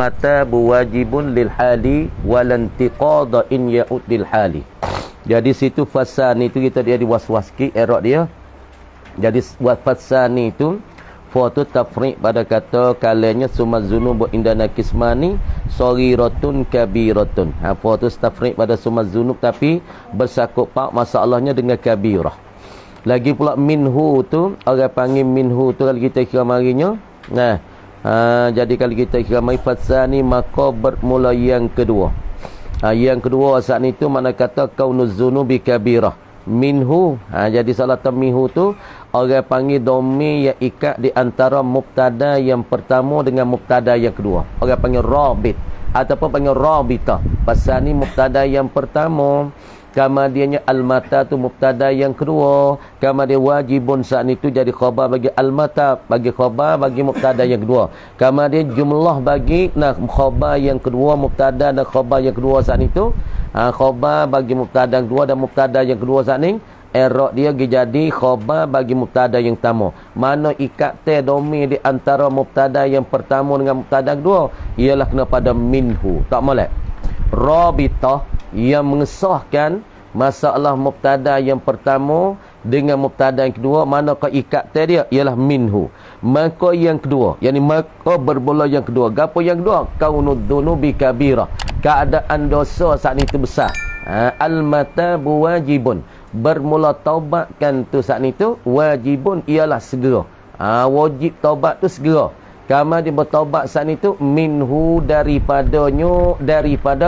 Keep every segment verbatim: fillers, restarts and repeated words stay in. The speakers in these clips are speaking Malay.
mata buwajibun lil hali walantiqada in ya'ud lil hali. Jadi situ fasani itu kita dia di was-was sikit erok dia. Jadi fasani itu foto tafriq pada kata kalanya sumazunub indana kismani saghiratun kabiratun. Ha foto tafriq pada sumazunub tapi bersakup pak masalahnya dengan kabirah. Lagi pula minhu tu orang panggil minhu tu kalau kita kira marinya. Nah, ha, jadi kalau kita kira mari fasani maka bermula yang kedua. Ha, yang kedua saat itu mana kata kaunuz zunubi kabirah. Minhu, ha, jadi salah minhu tu orang panggil domi yang ikat di antara mubtada yang pertama dengan mubtada yang kedua. Orang panggil rabit ataupun panggil rabitah. Pasal ni mubtada yang pertama, kemudiannya al-mata tu mubtada yang kedua, kemudian wajibun saat itu jadi khabar bagi al-mata, bagi khabar bagi mubtada yang kedua. Kemudian jumlah bagi nah khabar yang kedua, mubtada dan khabar yang kedua saat itu. Ha, khabar bagi mubtada yang kedua dan mubtada yang kedua saat ni erok dia jadi khabar bagi mubtada yang pertama. Mana ikat te domi di antara mubtada yang pertama dengan mubtada yang kedua ialah kena pada minhu. Tak molek. Rabitah yang mengesahkan masalah mubtada yang pertama dengan mubtada yang kedua, mana kau ikat dia ialah minhu. Maka yang kedua, yakni maka berbola yang kedua. Gapo yang kedua? Kaunud dunubi kabirah. Keadaan dosa saat itu besar. Ha, al-matabu wajibun. Bermula taubatkan tu saat itu wajibun ialah segera. Ha, wajib taubat tu segera. Kama dia bertaubat saat itu minhu daripadanya daripada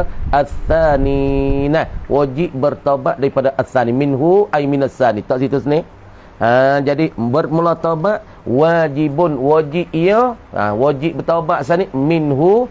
as-sani. Nah, wajib bertaubat daripada as-sani. Minhu ay minas sani. Tak situ sini. Ha, jadi bermula taubat wajibun wajib ia ha, wajib bertaubat saat ni minhu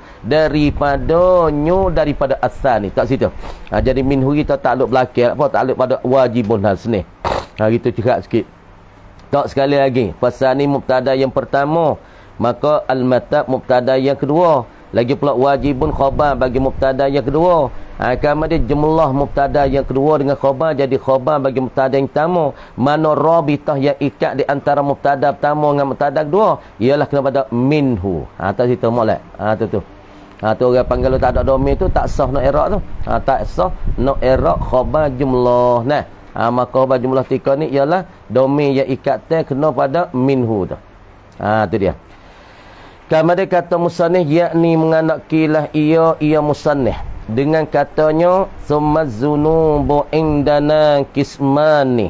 daripadanya daripada as-sani. Tak situ. Ha, jadi minhu kita takluk belakang apa takluk pada wajibun hal sini. Ha, gitu cakap sikit. Tak sekali lagi. Pasal ni mubtada yang pertama, maka al-mata mubtada yang kedua, lagi pula wajibun khabar bagi mubtada yang kedua. Ha, kemudian jumlah mubtada yang kedua dengan khabar jadi khabar bagi mubtada yang pertama. Mana rabitah yang ikat di antara mubtada pertama dengan mubtada kedua ialah kena pada minhu. Ha, tak situ molek. Ha, tu tu. Ha, tu orang panggil tak ada domain tu tak sah nak i'rab tu. Ha, tak sah nak i'rab khabar jumlah. Nah, ha, maka khabar jumlah tika ni ialah domain yang ikat te kena pada minhu tu. Ha, tu dia. Kemudian kata musannif yakni menganakilah ia ia musannif dengan katanya sumazzunubu indana kismani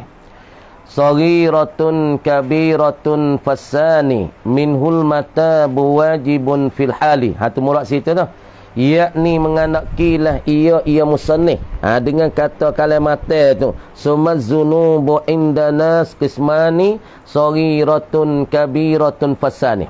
saghiratun kabiratun fasani minhul matabu wajibun fil hali. Ha tu murad situ tu. Yakni menganakilah ia ia musannif ha, dengan kata kalimat tu sumazzunubu indana kismani saghiratun kabiratun fasani.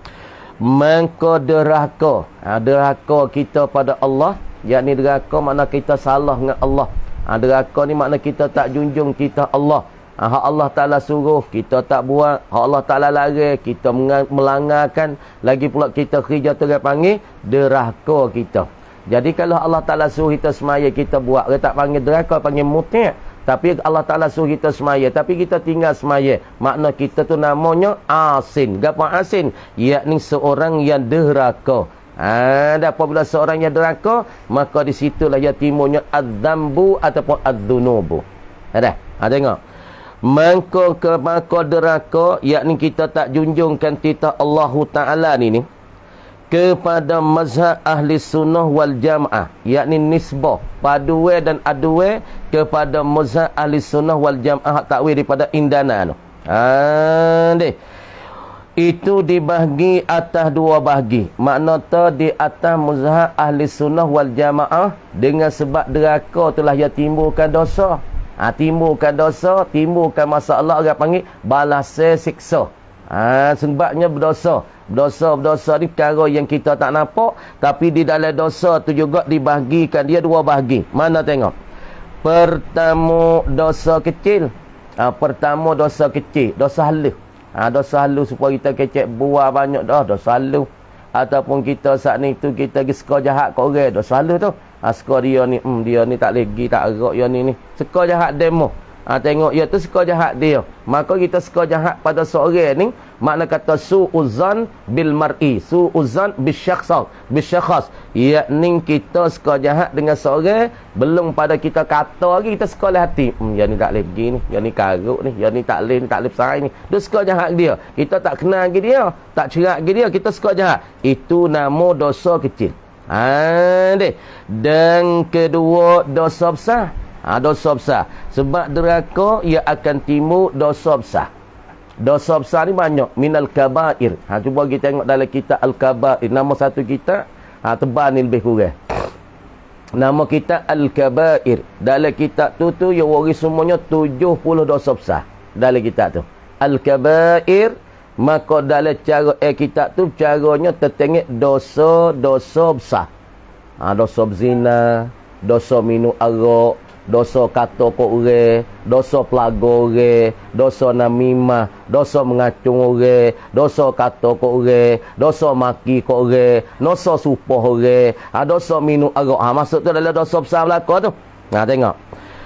Maka derhaka, ha, derhaka kita pada Allah, yakni derhaka makna kita salah dengan Allah. Ha, derhaka ni makna kita tak junjung kita Allah. Ha, hak Allah Ta'ala suruh kita tak buat, hak Allah Ta'ala larang kita melanggarkan, lagi pula kita kerja tu dia panggil derhaka kita. Jadi kalau Allah Ta'ala suruh kita semaya kita buat, dia tak panggil derhaka, panggil muti'. Tapi Allah Ta'ala suruh kita semaya, tapi kita tinggal semaya, makna kita tu namanya asin. Gapo asin? Yakni seorang yang derhaka. Ha, dan apabila seorang yang derhaka, maka di situlah ia timbulnya az-zambu ataupun az-zunubu. Ada? Ha, tengok. Maka ke maka derhaka, yakni kita tak junjungkan titah Allah Ta'ala ni ni kepada mazhab ahli sunnah wal jamaah, yakni nisbah paduwe dan aduwe kepada mazhab ahli sunnah wal jamaah takwil daripada indana tu. Ha deh. Itu dibahagi atas dua bahagi. Makna tu di atas mazhab ahli sunnah wal jamaah dengan sebab derhaka itulah yang timbulkan dosa. Ha, timbulkan dosa, timbulkan masalah orang panggil balase siksa. Ha, sebabnya berdosa. Berdosa-berdosa ni perkara yang kita tak nampak, tapi di dalam dosa tu juga dibahagikan dia dua bahagi. Mana tengok? Pertama dosa kecil. Ha, pertama dosa kecil, dosa halus. Ha, dosa halus supaya kita kecek buah banyak dah, dosa halus. Ataupun kita saat ni tu kita pergi suka jahat kat orang, dosa halus tu. Ha, suka dia ni, hmm, dia ni tak lagi, tak erak dia ni ni. Suka jahat demo. Ha, tengok ia tu suka jahat dia. Maka kita suka jahat pada seorang ni, makna kata su'uzan bil mar'i, su'uzan bisyakhs, bisyakhs. Yakni kita suka jahat dengan seorang belum pada kita kata lagi kita suka lah hati. Hmm, ya ni tak boleh pergi ni, ya ni karuk ni, ya ni tak boleh, ni tak boleh bersarai ni. Dia suka jahat dia. Kita tak kenal lagi dia, tak cerak lagi dia, kita suka jahat. Itu nama dosa kecil. Ha, deh. Dan kedua dosa besar. Ha, dosa besar. Sebab deraka ia akan timbul dosa besar. Dosa besar ni banyak. Minal kabair. Ha, cuba kita tengok dalam kitab Al-Kabair. Nama satu kitab. Ha, tebal ni lebih kurang. Nama kitab Al-Kabair. Dalam kitab tu tu ia waris semuanya tujuh puluh dosa besar. Dalam kitab tu. Al-Kabair. Maka dalam cara eh, kitab tu caranya tertengok dosa-dosa besar. Ha, dosa berzina, dosa minum arak, dosa kata kok orang, dosa pelago orang, dosa namimah, dosa mengacung orang, dosa kata kok orang, dosa maki kok orang, dosa sumpah orang, ha, dosa minum arak. Ha, maksud tu adalah dosa besar belaka tu. Ha, tengok.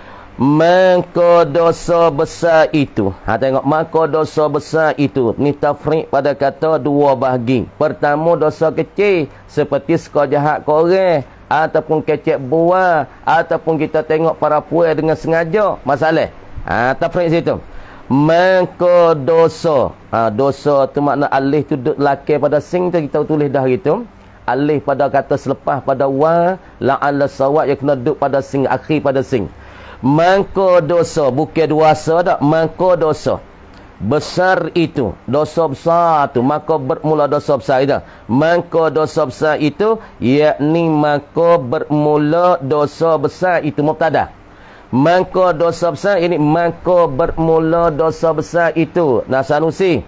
Maka dosa besar itu, ha, tengok, maka dosa besar itu ni tafriq pada kata dua bahagi. Pertama dosa kecil seperti suka jahat ke orang, ataupun kecek buah, ataupun kita tengok para puai dengan sengaja. Masalah. Ha, tafriq situ. Maka dosa, ha, dosa tu makna alih tu duduk laki pada sing tu kita tulis dah gitu. Alih pada kata selepas pada wa, la'alla sawat yang kena duduk pada sing, akhir pada sing. Maka dosa, bukan dosa tak, maka dosa besar itu, dosa besar tu, maka bermula dosa besar itu. Maka dosa besar itu, yakni maka bermula dosa besar itu, mubtada. Maka dosa besar ini, maka bermula dosa besar itu. Nah, Sanusi,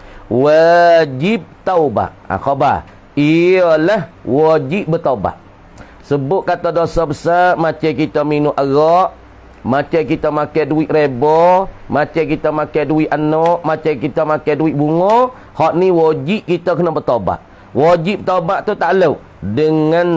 wajib taubat. Ha, khabar, ialah wajib bertaubat. Sebut kata dosa besar, macam kita minum arak, macam kita makan duit reba, macam kita makan duit anak, macam kita makan duit bunga. Hak ni wajib kita kena bertaubat. Wajib taubat tu tak lalu dengan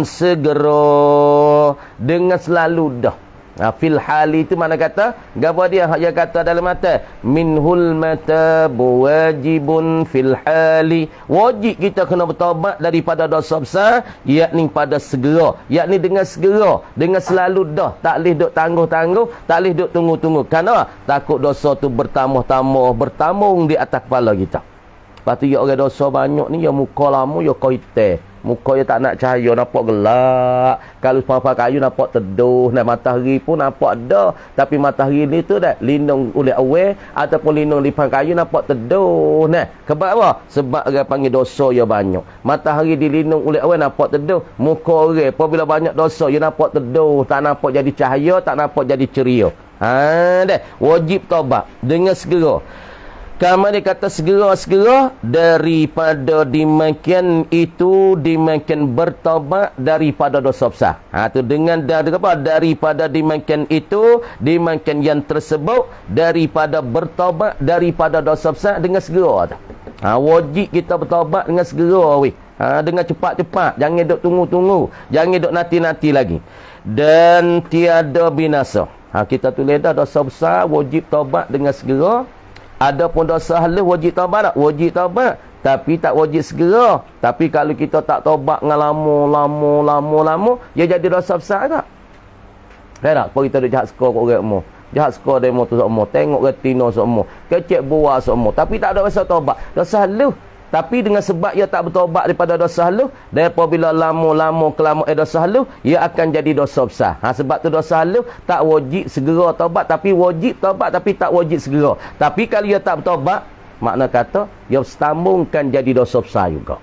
segera, dengan selalu dah. Ha, fil hali itu mana kata? Gapo dia hak dia kata dalam mata? Minhul matabu wajibun fil hali. Wajib kita kena bertaubat daripada dosa besar, yakni pada segera, yakni dengan segera, dengan selalu dah. Tak boleh duk tangguh-tangguh, tak boleh duk tunggu-tunggu. Kerana takut dosa tu bertambah-tambah, bertambung di atas kepala kita. Lepas tu ya orang dosa banyak ni, ya muka lama, ya kau hitam. Muka dia tak nak cahaya, nampak gelap. Kalau papa kayu nampak teduh. Nah, matahari pun nampak ada. Tapi matahari ni tu dah lindung oleh awal ataupun lindung lipan kayu nampak teduh. Nah, sebab apa? Sebab orang panggil dosa ya banyak. Matahari dilindung oleh awal nampak teduh. Muka orang apabila banyak dosa, dia nampak teduh. Tak nampak jadi cahaya, tak nampak jadi ceria. Ha, dah. Wajib taubat dengan segera. Kamu dia kata segera-segera daripada dimakan itu, dimakan bertaubat daripada dosa besar. Ha, tu dengan dari apa? Daripada dimakan itu, dimakan yang tersebut, daripada bertaubat daripada dosa besar dengan segera. Ha, wajib kita bertaubat dengan segera weh. Ha, dengan cepat-cepat, jangan duk tunggu-tunggu, jangan duk nanti-nanti lagi. Dan tiada binasa. Ha, kita tulis dah dosa besar wajib taubat dengan segera. Adapun dosa halus wajib taubat tak? Wajib taubat, tapi tak wajib segera. Tapi kalau kita tak taubat dengan lama, lama, lama, lama, dia jadi dosa besar tak? Saya tak? Kalau kita ada jahat skor kat orang semua, jahat skor demo tu semua, tengok retina semua, kecek buah semua, tapi tak ada dosa taubat. Dosa halus. Tapi dengan sebab ia tak bertaubat daripada dosa halus, dan apabila lama-lama kelamaan dosa halus, ia akan jadi dosa besar. Ha, sebab tu dosa halus tak wajib segera taubat, tapi wajib taubat tapi tak wajib segera. Tapi kalau ia tak bertaubat, makna kata ia sambungkan jadi dosa besar juga.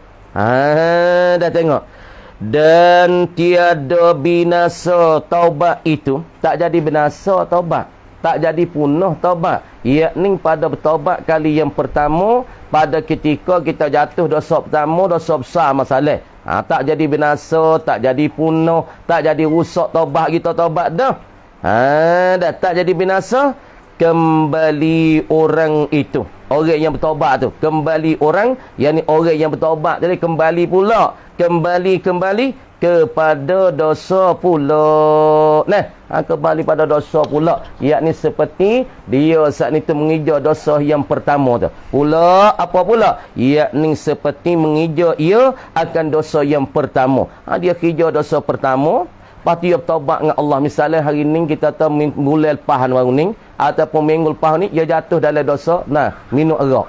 Ha, dah tengok. Dan tiada binasa taubat itu, tak jadi binasa taubat, tak jadi punah taubat, yakni pada bertaubat kali yang pertama, pada ketika kita jatuh dosa pertama, dosa besar masalah. Ha, tak jadi binasa, tak jadi punah, tak jadi rusak taubat kita taubat dah. Ha, dah tak jadi binasa, kembali orang itu. orang yang bertaubat tu. Kembali orang, yang ni orang yang bertaubat. Jadi kembali pula. Kembali-kembali kepada dosa pula. Nah, ha, kembali pada dosa pula. Yakni seperti dia saat ni tu mengejar dosa yang pertama tu. Pula, apa pula? Yakni seperti mengejar ia akan dosa yang pertama. Ha, dia kejar dosa pertama. Lepas tu dia bertaubat dengan Allah. Misalnya hari ni kita tahu mulai lepas baru ni. Ataupun minggu lepas ni, dia jatuh dalam dosa. Nah, minum arak.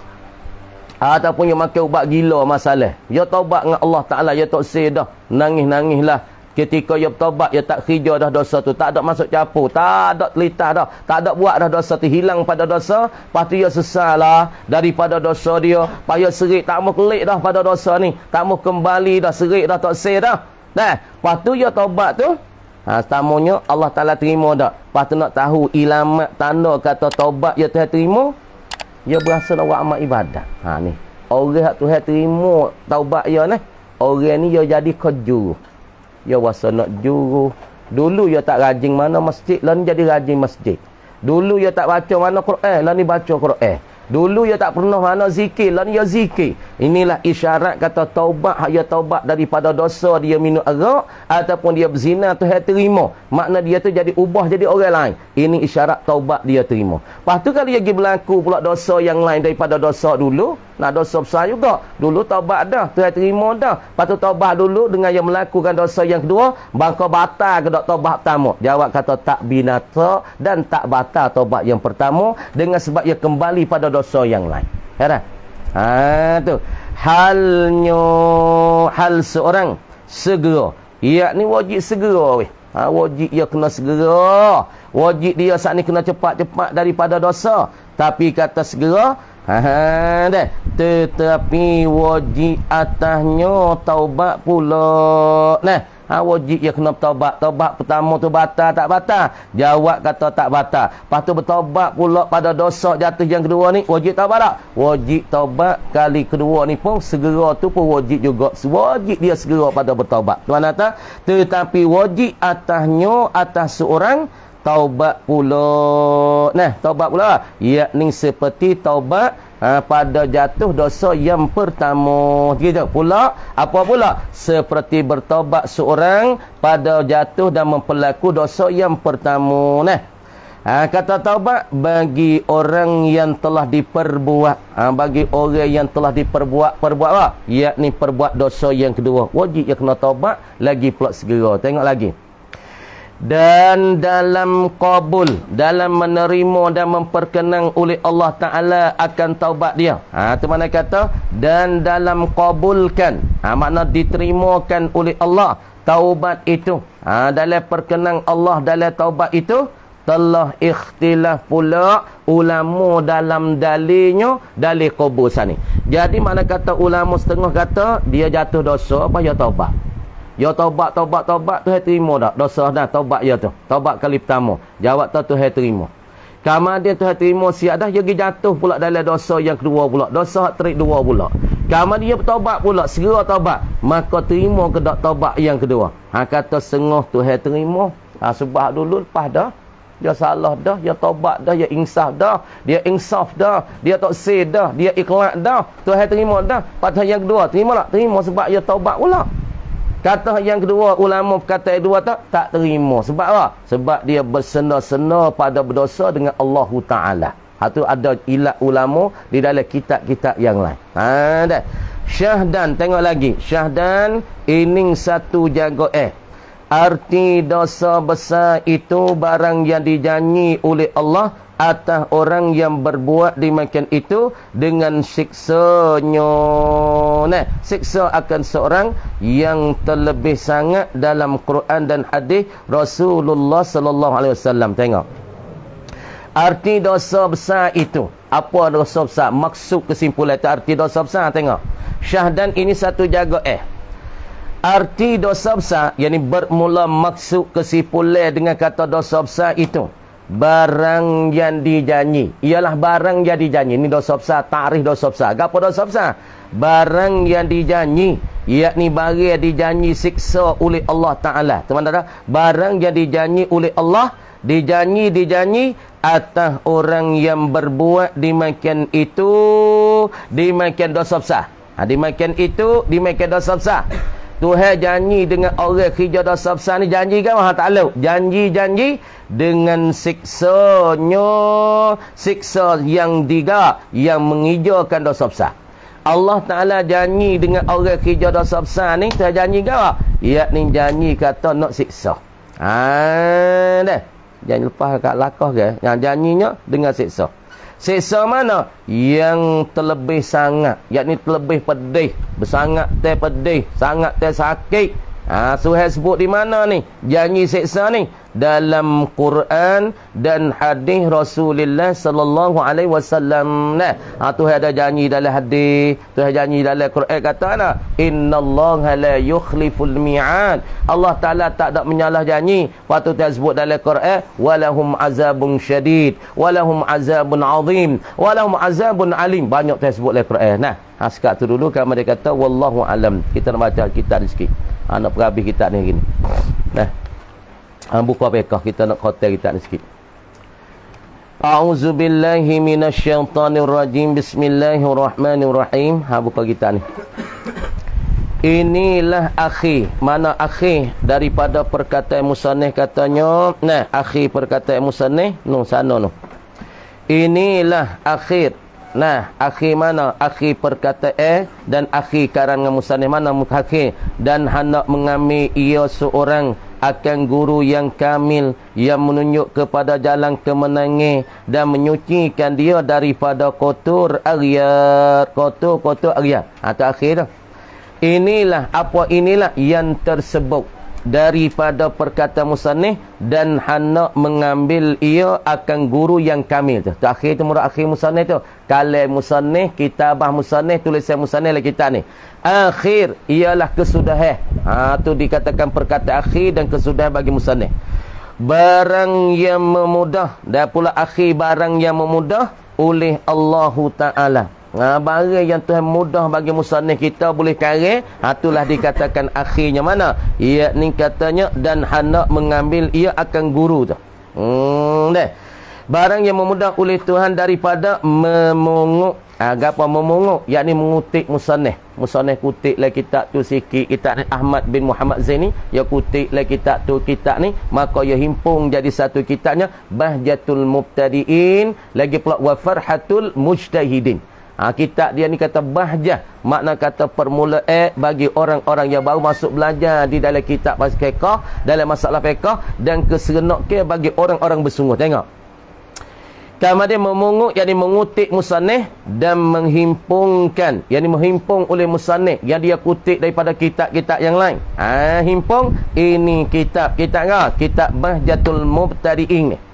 Ataupun dia makan ubat gila masalah. Dia taubat dengan Allah Ta'ala. Dia tak sedih dah. Nangis-nangis lah. Ketika dia bertaubat, dia tak kerja dah dosa tu. Tak ada masuk capur. Tak ada telitah dah. Tak ada buat dah dosa tu. Hilang pada dosa. Lepas tu dia sesal lah daripada dosa dia. Lepas dia serik. Tak mau kelik dah pada dosa ni. Tak mau kembali dah. Serik dah. Tak seh dah. Nah, lepas tu dia taubat tu. Ha, tamunya Allah Ta'ala terima dah. Lepas tu nak tahu ilamat tanda kata taubat dia Tuhan terima. Dia berasa nak buat amal ibadat. Ha ni. Orang Tuhan terima taubat dia ni. Orang ni dia jadi kejuru. Dia berasa nak juru. Dulu dia tak rajin mana masjid, lah ni jadi rajin masjid. Dulu dia tak baca mana Quran, lah ni baca Quran. Dulu dia tak pernah mana zikir, lah ni dia zikir. Inilah isyarat kata taubat, dia taubat daripada dosa dia minum arak ataupun dia berzina Tuhan terima. Makna dia tu jadi ubah jadi orang lain. Ini isyarat taubat dia terima. Lepas tu kalau dia pergi berlaku pula dosa yang lain daripada dosa dulu, nak dosa besar juga. Dulu taubat dah, Tuhan terima dah. Lepas tu taubat dulu dengan yang melakukan dosa yang kedua, bangka batal ke tak taubat pertama? Jawab kata tak binasa dan tak batal taubat yang pertama dengan sebab ia kembali pada dosa yang lain. Ya dah? Ha tu. Halnya hal seorang segera. Yakni wajib segera weh. Ha, wajib dia kena segera. Wajib dia saat ni kena cepat-cepat daripada dosa. Tapi kata segera, ha, ha dah. Tetapi wajib atasnya taubat pula. Nah, ha, wajib dia kena taubat. Taubat pertama tu batal tak batal? Jawab kata tak batal. Lepas tu bertaubat pula pada dosa jatuh yang kedua ni, wajib taubat tak? Wajib taubat kali kedua ni pun segera tu pun wajib juga. Wajib dia segera pada bertaubat. Tuan kata, tetapi wajib atasnya atas seorang taubat pula. Nah, taubat pula. Yakni seperti taubat ha, pada jatuh dosa yang pertama. Gitu pula. Apa pula? Seperti bertaubat seorang pada jatuh dan memperlaku dosa yang pertama. Nah, ha, kata taubat bagi orang yang telah diperbuat. Ha, bagi orang yang telah diperbuat. Perbuat apa? Yakni perbuat dosa yang kedua. Wajib dia kena taubat. Lagi pula segera. Tengok lagi. Dan dalam qabul, dalam menerima dan memperkenang oleh Allah Ta'ala akan taubat dia. Ha, itu mana kata? Dan dalam qabulkan. Ha, makna diterimakan oleh Allah taubat itu. Ha, dalam perkenang Allah dalam taubat itu, telah ikhtilaf pula ulama dalam dalilnya, dalil qabul sani. Jadi mana kata ulama setengah kata, dia jatuh dosa, apa dia taubat? Ya taubat, taubat, taubat, Tuhan terima tak? Dosa dah, taubat ya tu. Taubat kali pertama. Jawab tu Tuhan terima. Kemudian Tuhan terima siap dah, dia jatuh pula dalam dosa yang kedua pula. Dosa terik dua pula. Kemudian dia bertaubat pula, segera taubat. Maka terima ke tak taubat yang kedua? Ha, kata sengah Tuhan terima. Ha, sebab dulu lepas dah. Dia salah dah, dia taubat dah, dia insaf dah. Dia insaf dah, dia tak say dah, dia ikhlas dah. Tuhan terima dah. Pada yang kedua, terima tak? Terima sebab dia taubat pula. Kata yang kedua, ulama kata yang kedua tak, tak terima. Sebab apa? Sebab dia bersena-sena pada berdosa dengan Allah Ta'ala. Itu ada ilat ulama di dalam kitab-kitab yang lain. Ha, dah. Syahdan, tengok lagi. Syahdan, ini satu jago eh. Arti dosa besar itu barang yang dijanji oleh Allah atas orang yang berbuat demikian itu dengan siksanya. Nah, siksa akan seorang yang terlebih sangat dalam Quran dan hadis Rasulullah sallallahu alaihi wasallam. Tengok. Arti dosa besar itu. Apa dosa besar? Maksud kesimpulan itu arti dosa besar. Tengok. Syahdan ini satu jaga eh. Arti dosa besar, yakni bermula maksud kesimpulan dengan kata dosa besar itu. Barang yang dijanji. Ialah barang yang dijanji. Ini dosa besar. Tarikh dosa besar. Apa dosa besar? Barang yang dijanji. Yakni barang yang dijanji siksa oleh Allah Ta'ala. Teman-teman, barang yang dijanji oleh Allah Dijanji, dijanji atas orang yang berbuat dimakan itu, dimakan dosa besar. Ha, dimakan itu, dimakan dosa besar. Tuhan janji dengan orang kerja dosa besar ni, janji kan Allah Ta'ala? Janji-janji dengan siksanya, siksa yang tiga, yang mengijakan dosa besar. Allah Ta'ala janji dengan orang kerja dosa besar ni, Tuhan janji kan? Yakni janji kata nak siksa. Haa, dah. Jangan lepas kat lakah ke. Yang janjinya dengan siksa. Siksa mana? Yang terlebih sangat. Yakni terlebih pedih. Bersangat teh pedih. Sangat teh sakit. Ha, Suhail sebut di mana ni? Janji siksa ni. Dalam Quran dan hadis Rasulullah sallallahu alaihi wasallam. Nah, ha, Tuhan ada janji dalam hadis, Tuhan janji dalam Quran kata ana, innallaha la yukhliful mi'ad. Allah Taala tak ada menyalah janji. Waktu Tuhan sebut dalam Quran, walahum azabun syadid, walahum azabun azim, walahum azabun alim. Banyak Tuhan sebut dalam Quran. Nah, ha, sekat tu dulu kan mereka kata wallahu alam. Kita nak baca kitab ni sikit. Ha, nak perhabis kitab ni gini. Nah. Ha, buka bekah kita nak khotel kita ni sikit. A'udzubillahi minasyaitanirrajim. Bismillahirrahmanirrahim. Ha, buka kita ni. Inilah akhi. Mana akhi daripada perkataan musannif katanya. Nah, akhi perkataan musannif no sana no. Inilah akhir. Nah, akhi mana? Akhi perkataan dan akhi karangan musannif mana akhi dan hendak mengambil ia seorang akan guru yang kamil yang menunjuk kepada jalan kemenangan dan menyucikan dia daripada kotor aryat, kotor-kotor aryat. Ha, tu akhir tu. Inilah apa inilah yang tersebut daripada perkataan musannif dan hendak mengambil ia akan guru yang kamil tu. Tu akhir tu murad akhir musannif tu. Kalam musannif, kitabah musannif, tulisan musannif lah kita ni. Akhir ialah kesudahan. Ha, tu dikatakan perkataan akhir dan kesudahan bagi musannif. Barang yang memudah dan pula akhir barang yang memudah oleh Allah Taala. Ha, barang yang Tuhan mudah bagi musannif kita boleh karang, ha, itulah dikatakan akhirnya mana? Ia ni katanya dan hendak mengambil ia akan guru tu. Hmm, dah. Barang yang memudah oleh Tuhan daripada memungut, agak apa memungut, yakni mengutip musannif. Musannif kutip lah kitab tu sikit, kitab ni Ahmad bin Muhammad Zaini, ya kutip lah kitab tu kitab ni, maka ia himpung jadi satu kitabnya Bahjatul Mubtadiin, lagi pula wa Farhatul Mujtahidin. Ha, kitab dia ni kata bahjah, makna kata permulaan bagi orang-orang yang baru masuk belajar di dalam kitab fiqh, dalam masalah fiqh, dan keserenoknya bagi orang-orang bersungguh. Tengok. Kemudian memungut, yakni mengutip musannif dan menghimpungkan, yakni menghimpung oleh musannif yang dia kutip daripada kitab-kitab yang lain. Ha, himpung ini kitab, kitab apa? Kitab Bahjatul Mubtadiin ni.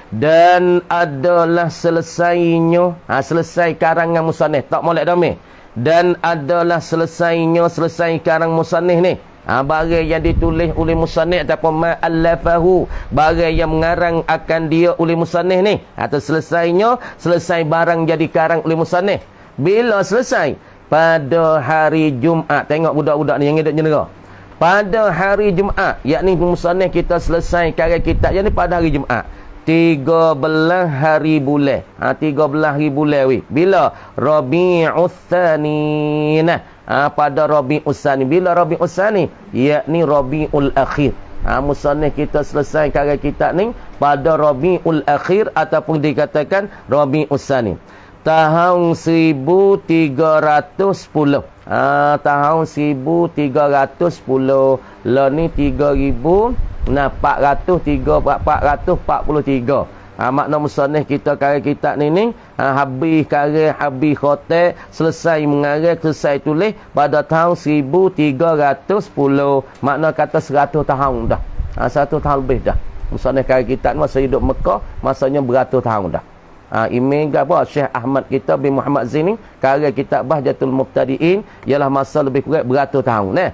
Dan adalah selesainya, ha, selesai karangan musannif, tak molek dami. Dan adalah selesainya, selesai karang musannif ni. Ha, barang yang ditulis oleh musannif ataupun ma'allafahu, barang yang mengarang akan dia oleh musannif ni. Atau selesainya, selesai barang jadi karang oleh musannif. Bila selesai? Pada hari Jumaat. Tengok budak-budak ni yang hidup jenera. Pada hari Jumaat, yakni musannif kita selesai karang kitab yang ni pada hari Jumaat. Tiga belah hari bulan. Ha, tiga belah hari bulan weh. Bila? Rabi'ul Tsani. Nah, ha, pada Rabi'ul Tsani. Bila Rabi'ul Tsani? Yakni Rabi'ul Akhir. Ha, musannif kita selesai karya kitab ni pada Rabi'ul Akhir ataupun dikatakan Rabi'ul Tsani. Tahun seribu tiga ratus sepuluh. Ha, tahun seribu tiga ratus sepuluh. Lah ni tiga ribu nah empat ratus tiga empat ratus empat puluh tiga. Ha, makna musannif kita karya kitab ni ni ha, habis karya, habis khotel, selesai mengarang, selesai tulis pada tahun seribu tiga ratus sepuluh. Makna kata seratus tahun dah. Ha, seratus tahun lebih dah. Musannif karya kitab masa hidup Mekah, masanya beratus tahun dah. Ha, email apa? Syekh Ahmad kita bin Muhammad Zaini, karya kitab Bahjatul Mubtadiin ialah masa lebih kurang beratus tahun. Eh?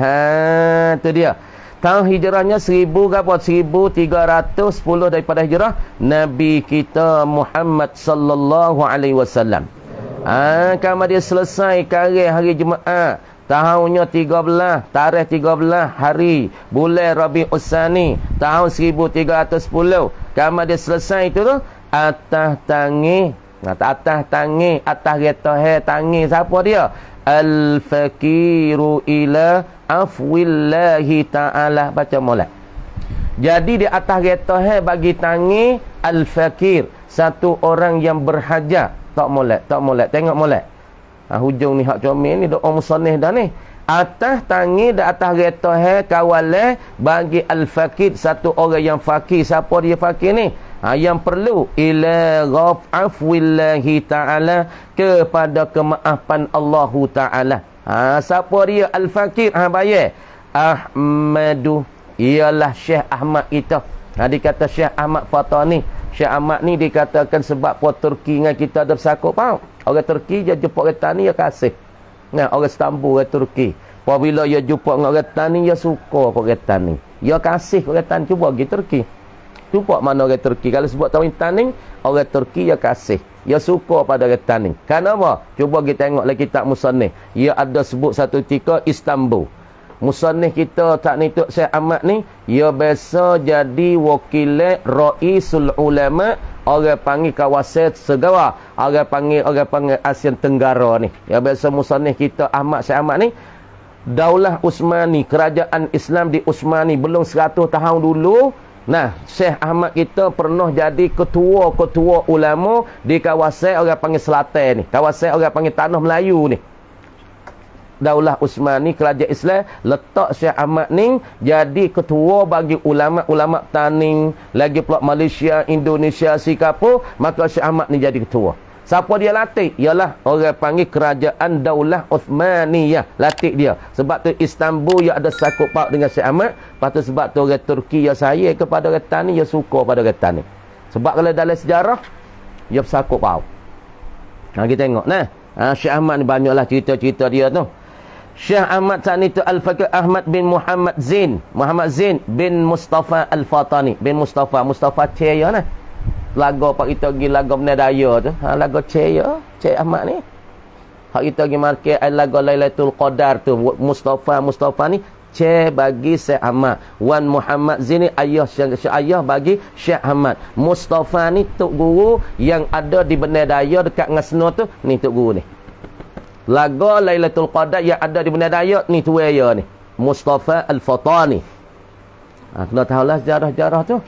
Ha, tu dia. Tahun hijrahnya seribu berapa? seribu tiga ratus sepuluh daripada hijrah Nabi kita Muhammad sallallahu alaihi wasallam. Ah, kemudian selesai karya hari Jumaat. Tahunnya tiga belas, tarikh tiga belas hari bulan Rabiul Tsani tahun seribu tiga ratus sepuluh. Kamar dia selesai itu tu, atas tangi, atas tangi, atas kereta he tangi siapa dia? Al-fakiru ila afwillahi ta'ala. Baca molek. Jadi di atas kereta he bagi tangi al-fakir, satu orang yang berhajat. Tak molek, tak molek. Tengok molek. Ha, hujung ni hak comel ni doa musannif dah ni. Atas tangi di atas kereta he kawale bagi al-fakir, satu orang yang fakir. Siapa dia fakir ni? Ha, yang perlu ila ghafwillahi ta'ala, kepada kemaafan Allah Ta'ala. Ha, siapa dia al-fakir? Ha, bayar. Ahmadu, ialah Syekh Ahmad kita. Ha, dikata Syekh Ahmad Fatani. Syekh Ahmad ni dikatakan sebab puan Turki dengan kita ada bersakut faham. Orang Turki dia jumpa kereta ni dia kasih. Nah, orang Istanbul, orang Turki. Apabila dia jumpa dengan orang Tani, dia suka kereta ni. Dia kasih kereta ni. Cuba pergi Turki. Cuba mana orang Turki. Kalau sebut tahun Tani, orang Turki dia kasih. Dia suka pada kereta ni. Kenapa? Cuba kita tengok lagi kitab musannif. Dia ada sebut satu ketika Istanbul. Musannif kita tak ni Tok Syekh Ahmad ni, dia biasa jadi wakil Raisul Ulama, orang panggil kawasan segara, orang panggil orang panggil Asia Tenggara ni. Ya biasa musannif kita Ahmad Syekh Ahmad ni, Daulah Utsmani, kerajaan Islam di Utsmani belum seratus tahun dulu. Nah, Syekh Ahmad kita pernah jadi ketua-ketua ulama di kawasan orang panggil Selatan ni, kawasan orang panggil Tanah Melayu ni. Daulah Utsmani, kerajaan Islam, letak Syekh Ahmad ni jadi ketua bagi ulama-ulama Taning, lagi pula Malaysia, Indonesia, Singapura, maka Syekh Ahmad ni jadi ketua. Siapa dia latih? Ialah orang panggil kerajaan Daulah Uthmaniyah, latih dia. Sebab tu Istanbul dia ada sakut paut dengan Syekh Ahmad, lepas tu sebab tu orang Turki dia saya kepada orang Tani, dia suka pada orang Tani. Sebab kalau dalam sejarah dia bersakut paut. Nah, kita tengok nah. Ha, Syekh Ahmad ni banyaklah cerita-cerita dia tu. Syekh Ahmad tani tu Al-Fakir Ahmad bin Muhammad Zain, Muhammad Zain bin Mustafa Al-Fatani, bin Mustafa, Mustafa Caya nah. Lagu pak kita pergi lagu Benda Daya tu. Ha, lagu Caya, Cik Ahmad ni. Hak kita pergi market lagu Lailatul Qadar tu, Mustafa, Mustafa ni Cik bagi Syekh Ahmad. Wan Muhammad Zain ni ayah Syekh ayah bagi Syekh Ahmad. Mustafa ni tok guru yang ada di Benda Daya dekat dengan Senur tu, ni tok guru ni. Lagu Lailatul Qadar yang ada di Benda Daya ni tu ya ni, Mustafa Al-Fatani. Ha, kena tahulah sejarah-sejarah tu.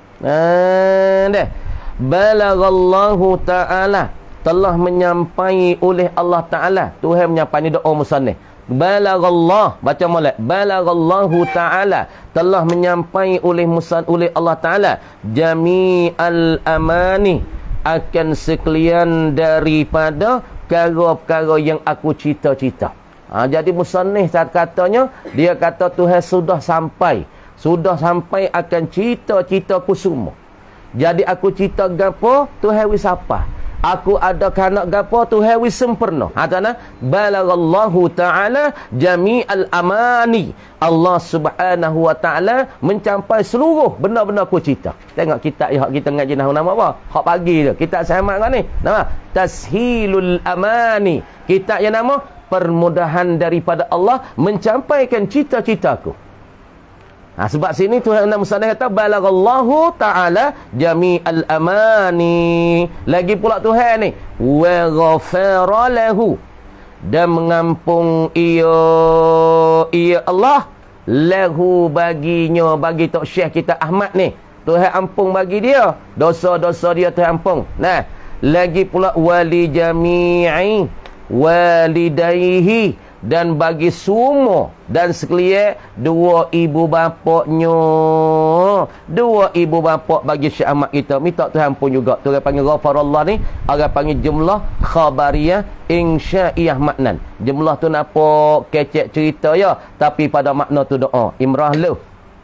Ha, deh. Balaghallahu ta'ala, telah menyampai oleh Allah Ta'ala. Tuhan menyampai ni doa musannif. Balaghallah, baca molek. Balaghallahu ta'ala, telah menyampai oleh musan oleh Allah Ta'ala jami'al amani, akan sekalian daripada perkara-perkara yang aku cita-cita. Ha, jadi musannif saat katanya, dia kata Tuhan sudah sampai. Sudah sampai akan cita-citaku semua. Jadi aku cita gapo, Tuhan wis apa? Aku ada kanak gapo, Tuhan wis sempurna. Hatana balaghallahu ta'ala jami'al amani. Allah Subhanahu wa ta'ala mencapai seluruh benda-benda aku cita. Tengok kitab yang kita ngaji nama apa? Hak pagi tu. Kitab sama kan ni? Nama Tashilul Amani. Kitab yang nama permudahan daripada Allah mencapaikan cita-citaku. Ha, sebab sini Tuhan Muhammad kata balaghallahu ta'ala jami'al amani. Lagi pula Tuhan ni wa ghafara lahu, dan mengampung ia ia Allah lahu baginya, bagi Tok Syekh kita Ahmad ni. Tuhan ampung bagi dia dosa-dosa dia, Tuhan ampung. Nah, lagi pula wali jami'i walidayhi, dan bagi semua dan sekalian dua ibu bapaknya. Dua ibu bapak bagi Syekh Ahmad kita, minta Tuhan pun juga. Tu orang panggil ghafarallah ni, orang panggil jumlah khabariyah insya'iyah maknan. Jumlah tu nampak kecek cerita ya, tapi pada makna tu doa imrah lu.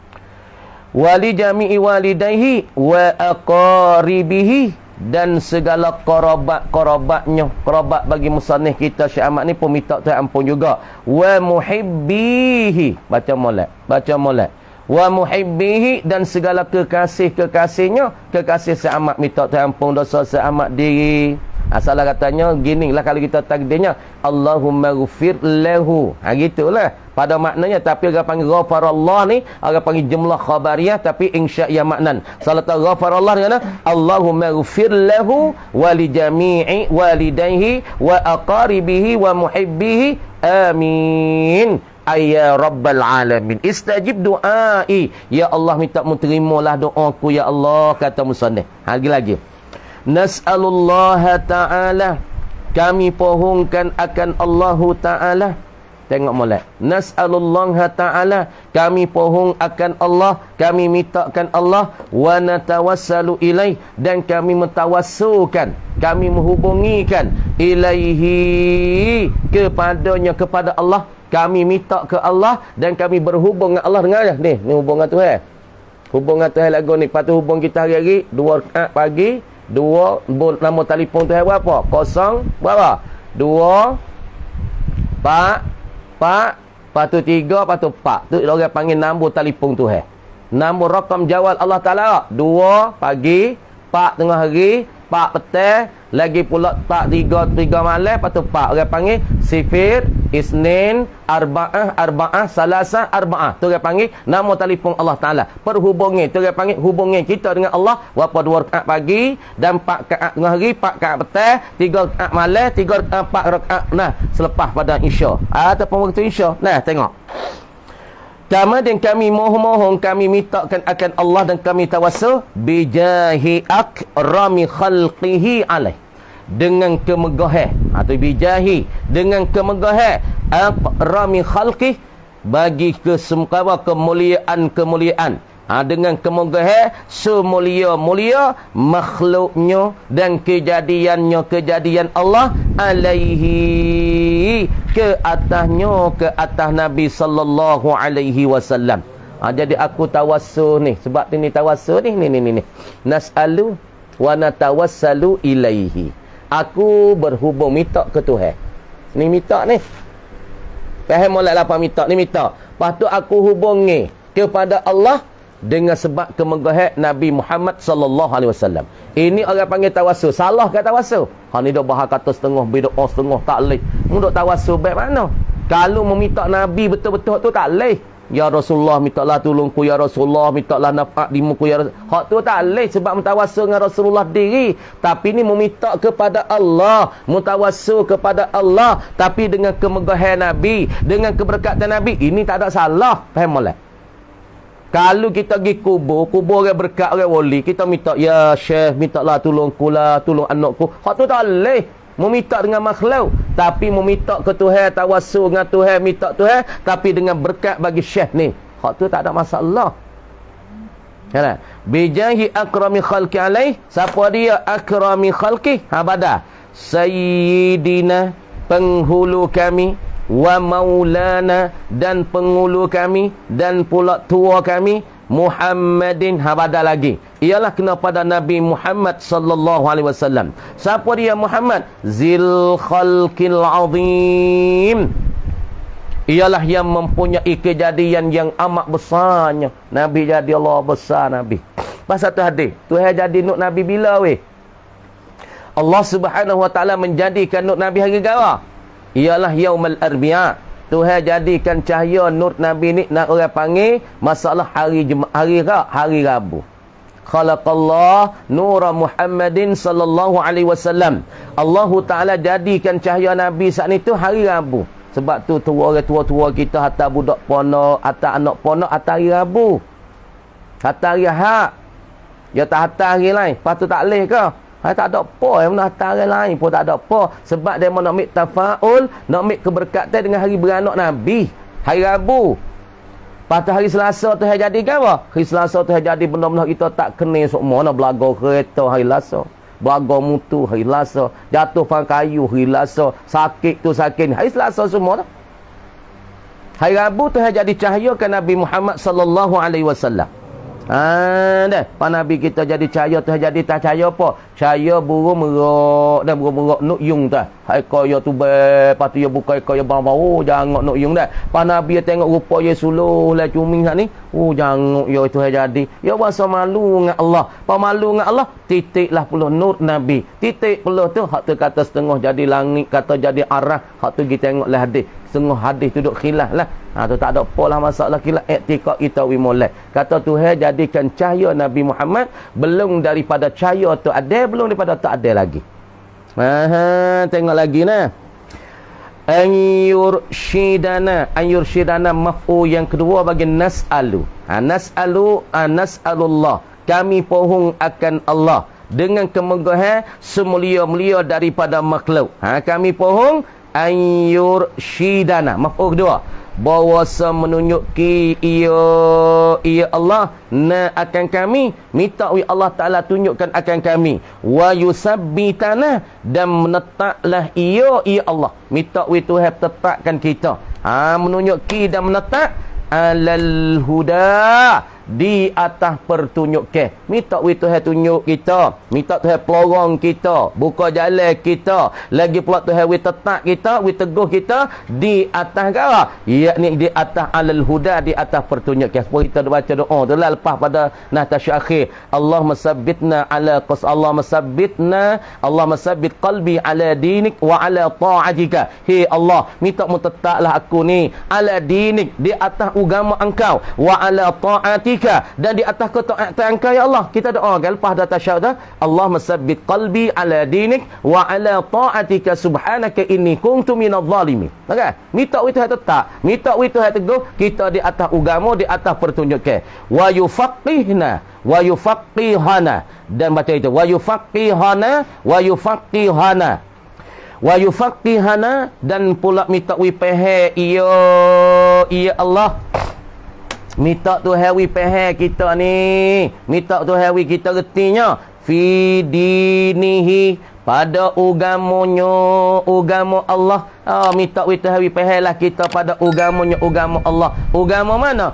Wali jami'i walidayhi wa aqaribihi, dan segala kerabat-kerabatnya. Kerabat bagi musannif kita Syekh Ahmad ni pun minta Tuhan ampun juga. Wa muhibbihi, baca molek, baca molek. Wa muhibbihi, dan segala kekasih-kekasihnya. Kekasih Syekh Ahmad minta Tuhan ampun dosa Syekh Ahmad diri. Asalah katanya gini lah kalau kita takdirnya Allahumma ghfir lahu. Ha gitulah pada maknanya, tapi orang panggil ghafarallah ni orang panggil jumlah khabariyah tapi insya ya maknan. Salat ghafarallah ni mana? Allahumma ghfir lahu wa li jami'i walidayhi wa aqaribihi wa muhibbihi amin. Ya Rabbal Alamin, istajib du'ai. Ya Allah, minta mu terimalah doaku ya Allah, kata musannif. Lagi lagi. Nas'alullaha ta'ala, kami pohonkan akan Allahu Ta'ala. Tengok molek. Nas'alullaha ta'ala, kami pohon akan Allah, kami mintakan Allah, wa natawassalu ilaih, dan kami mentawassulkan, kami menghubungikan ilaihi, kepadanya, kepada Allah. Kami minta ke Allah dan kami berhubung dengan Allah dengan ni, ni hubungan Tuhan. Hubungan Tuhan lagu ni. Lepas tu hubung kita hari-hari dua rakaat pagi, dua nama telefon Tuhan berapa? Kosong berapa? Dua empat empat, lepas tu tiga, lepas tu empat. Tu orang panggil nombor telefon Tuhan. Nombor rakam jawal Allah Taala. Dua pagi, empat tengah hari, empat petang, lagi pula tak tiga tiga malam, lepas tu empat. Orang panggil sifir, isnin, arba'ah, arba'ah, salasah, arba'ah. Tu orang panggil nama telefon Allah Ta'ala. Perhubungi. Tu orang panggil hubungi kita dengan Allah. Berapa dua rakaat pagi dan empat rakaat tengah hari, empat rakaat petang, tiga rakaat malam, tiga rakaat, empat rakaat nah selepas pada isya. Ataupun waktu isya. Nah, tengok. Kemudian kami mohon-mohon, kami mintakan akan Allah dan kami tawassul bijahi akrami khalqihi alaih, dengan kemegahan atau bijahi, dengan kemegahan akrami khalqih, bagi kesemua kemuliaan-kemuliaan, ha, dengan kemegahan semulia-mulia makhluknya dan kejadiannya, kejadian Allah alaihi, ke atasnya, ke atas Nabi sallallahu alaihi wasallam. Ha, jadi aku tawassul ni, sebab ni tawassul ni ni ni ni. Nas'alu wa natawassalu ilaihi. Aku berhubung minta ke Tuhan. Ni minta ni. Faham molek apa minta ni minta. Lepas tu aku hubungi kepada Allah dengan sebab kemegahan Nabi Muhammad sallallahu alaihi wasallam. Ini orang panggil tawassul. Salah ke tawassul? Ha ni dah bahas kata setengah bid'ah, setengah tak leh. Mu dok tawassul baik mana? Kalau meminta Nabi betul-betul tu tak leh. Ya Rasulullah, mintalah tolongku ya Rasulullah, mintalah naf'at di muku ya Rasulullah. Hak tu tak leh sebab mutawassul dengan Rasulullah diri. Tapi ni meminta kepada Allah, mutawassul kepada Allah tapi dengan kemegahan Nabi, dengan keberkatan Nabi. Ini tak ada salah. Faham molek? Kalau kita pergi kubur, kubur orang berkat, orang wali, kita minta, ya Syekh, mintalah tolongku lah, tolong anakku. Hak tu tak boleh. Meminta dengan makhluk. Tapi meminta ke Tuhan, tawassul dengan Tuhan, minta Tuhan. Tapi dengan berkat bagi Syekh ni. Hak tu tak ada masalah. Yalah. Bijahi akrami khalqi alaih. Siapa dia akrami khalqi? Ha, badah. Sayyidina, penghulu kami, wa maulana, dan pengulu kami, dan pula tua kami, Muhammadin, habada lagi, ialah kena pada Nabi Muhammad sallallahu alaihi wasallam. Siapa dia Muhammad? Zil khalqil azim, ialah yang mempunyai kejadian yang amat besarnya. Nabi jadi Allah besar Nabi. Pasal tu hadis, Tuhan jadi nuk Nabi bila weh? Allah Subhanahu wa taala menjadikan nuk Nabi hari gara. Ialah yaumul arbi'a. Tuhan jadikan cahaya nur Nabi ni nak orang panggil masalah hari Jumaat, hari Ra, hari Rabu. Khalaqallah nura Muhammadin sallallahu alaihi wasallam. Allah Taala jadikan cahaya Nabi saat itu hari Rabu. Sebab tu tua orang tua-tua kita hatta budak ponok, hatta anak ponok hatta hari Rabu. Hatta hari Ahad. Ya tak hatta hari lain. Lepas tu tak leh ke? Ha, tak ada apa yang nak hantar orang lain pun tak ada apa. Sebab dia nak ambil tafa'ul, nak ambil keberkatan dengan hari beranak Nabi, hari Rabu. Lepas tu hari Selasa tu hari jadi kan apa? Hari Selasa tu hari jadi benda-benda kita tak kena semua. Nak belaga kereta hari Selasa, belaga mutu hari Selasa, jatuh fang kayu hari Selasa, sakit tu sakit hari Selasa semua tu. Hari Rabu tu hari jadi cahaya ke Nabi Muhammad sallallahu alaihi wasallam. Ha dah, pa Nabi kita jadi cahaya tu jadi tak cahaya apa? Cahaya burung merok dan burung merok nuk yung tu. hai kaya tu be patu ya buka kaya bang oh jangan nak yung dah pa nabi tengok rupa ye suluh lah cumi hak ni oh jangan yo itu jadi ya bahasa malu dengan Allah pa malu dengan Allah titiklah puluh nur nabi titik puluh tu hak tu kata setengah jadi langit kata jadi arah hak tu kita tengoklah hadis setengah hadis tu duk khilaf lah ha tu tak ada apa lah masalah khilaf etika kita wi molek kata Tuhan jadikan cahaya Nabi Muhammad belum daripada cahaya tu ada belum daripada tak ada lagi. Aha, tengok lagi nah. An yurshidana, an yurshidana maf'ul yang kedua bagi nas'alu. Ha nas'alu, nas'alullah. Kami pohon akan Allah dengan kemegahan semulia-mulia daripada makhluk. Ha kami pohon an yurshidana maf'ul kedua. Bahawa menunjuki ia ia Allah na akan kami minta wi Allah Taala tunjukkan akan kami wa yusabbitana dan menetaplah ia ia Allah minta wi Tuhan tetapkan kita ha menunjuki dan menetap alal huda di atas pertunjuk ke minta wi Tuhan tunjuk kita minta Tuhan pelorong kita buka jalan kita lagi pula Tuhan wi tetap kita wi teguh kita di atas kara yakni di atas alal huda di atas pertunjuk ke sebab kita baca doa tu lah lepas pada nahtasyul akhir Allahumma sabbitna ala qas Allahumma sabbitna Allahumma sabbit qalbi ala dinik wa ala ta'atika hi Allah minta mu tetaplah aku ni ala dinik di atas agama engkau wa ala ta'atika dan di atas ketaatan engkau ya Allah kita doakan lepas dah tasyahud Allahumma sabbit qalbi ala dinik wa ala ta'atika subhanaka inni kuntu minadh zalimin okey minta wi Tuhan tetap minta wi Tuhan teguh kita di atas agama di atas pertunjukan wa yufaqihna wa yufaqihana dan baca itu wa yufaqihana wa yufaqihana wa yufaqihana dan pula minta wi pehe iya iya Allah minta Tuhan wi pehe kita ni minta Tuhan wi kita retinya fi dinihi pada ugamonya ugamo Allah ah minta wi Tuhan wi pehe lah kita pada ugamonya ugamo Allah ugamo mana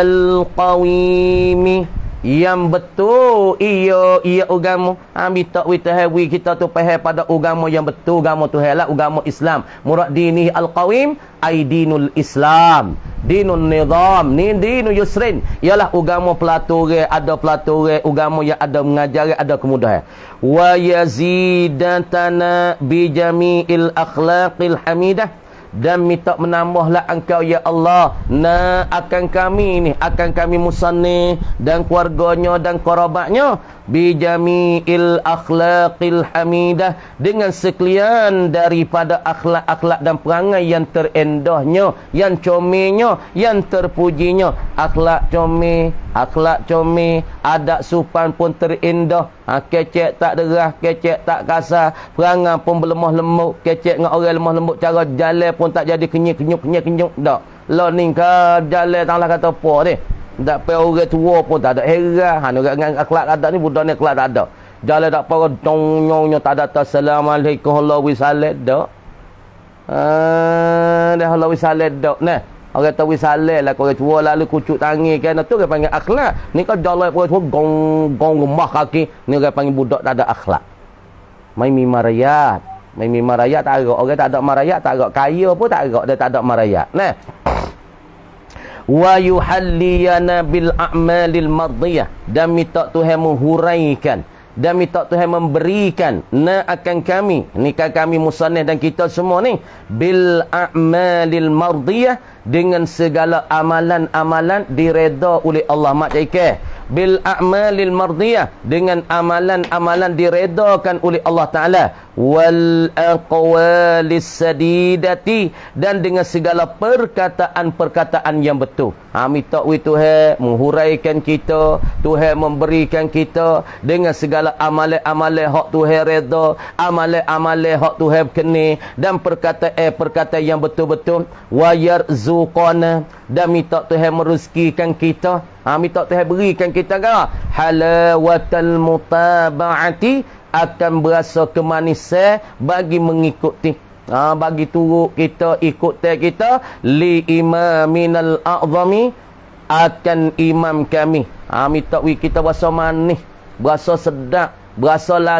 al-qawimi yang betul iya iya agama ha minta wi Tuhan wi kita tu pehe pada agama yang betul agama Tuhan lah agama Islam murad dini al-qawim ai dinul Islam dinun nizam ni dinu yusrin ialah agama pelaturan ada pelaturan agama yang ada mengajar ada kemudahan wa yazidatana bi jami'il akhlaqil hamidah dan minta menambahlah engkau ya Allah na akan kami ni akan kami musannif dan keluarganya dan kerabatnya bi jami'il akhlaqil hamidah dengan sekalian daripada akhlak-akhlak dan perangai yang terendahnya yang comelnya yang terpujinya akhlak comel akhlak comel adab sopan pun terendah ha, kecek tak derah kecek tak kasar perangai pun berlemah lembut kecek dengan orang lemah lembut cara jalan pun tak jadi kenyuk-kenyuk kenyuk-kenyuk dak lo ni ka jalan taklah kata apa ni tak payah orang tua pun tak ada heran ha orang dengan akhlak ada ni budak ni akhlak tak ada jalan tak para dong-nyongnya tak ada assalamualaikum Allahi salat dak ah dah Allahi salat dak nah orang tahu salat lah orang tua lalu kucuk tangan kan tu orang panggil akhlak ni kau jalan orang tua gong gong gemah kaki ni orang panggil budak tak ada akhlak mai mimarayat mai mimarayat tak agak orang tak ada marayat tak agak kaya pun tak agak dia tak ada marayat nah wa yuhalliyana bil a'malil madiyah dan minta Tuhan menghuraikan dan minta Tuhan memberikan na akan kami ni kan kami musannif dan kita semua ni bil a'malil mardiyah dengan segala amalan-amalan direda oleh Allah mak cakap bil a'malil mardiyah dengan amalan-amalan diredakan oleh Allah Taala wal aqwalis sadidati dan dengan segala perkataan-perkataan yang betul ha minta wi Tuhan menghuraikan kita Tuhan memberikan kita dengan segala amalan-amalan hak Tuhan redha amalan-amalan hak Tuhan kene dan perkataan-perkataan yang betul-betul wa yarzuqana dan minta Tuhan merezekikan kita ha minta Tuhan berikan kita ke halawatal mutaba'ati akan berasa kemanisan bagi mengikuti ha, bagi turut kita ikut teh kita li imaminal a'zami akan imam kami ha, minta wi kita berasa manis berasa sedap berasa lazat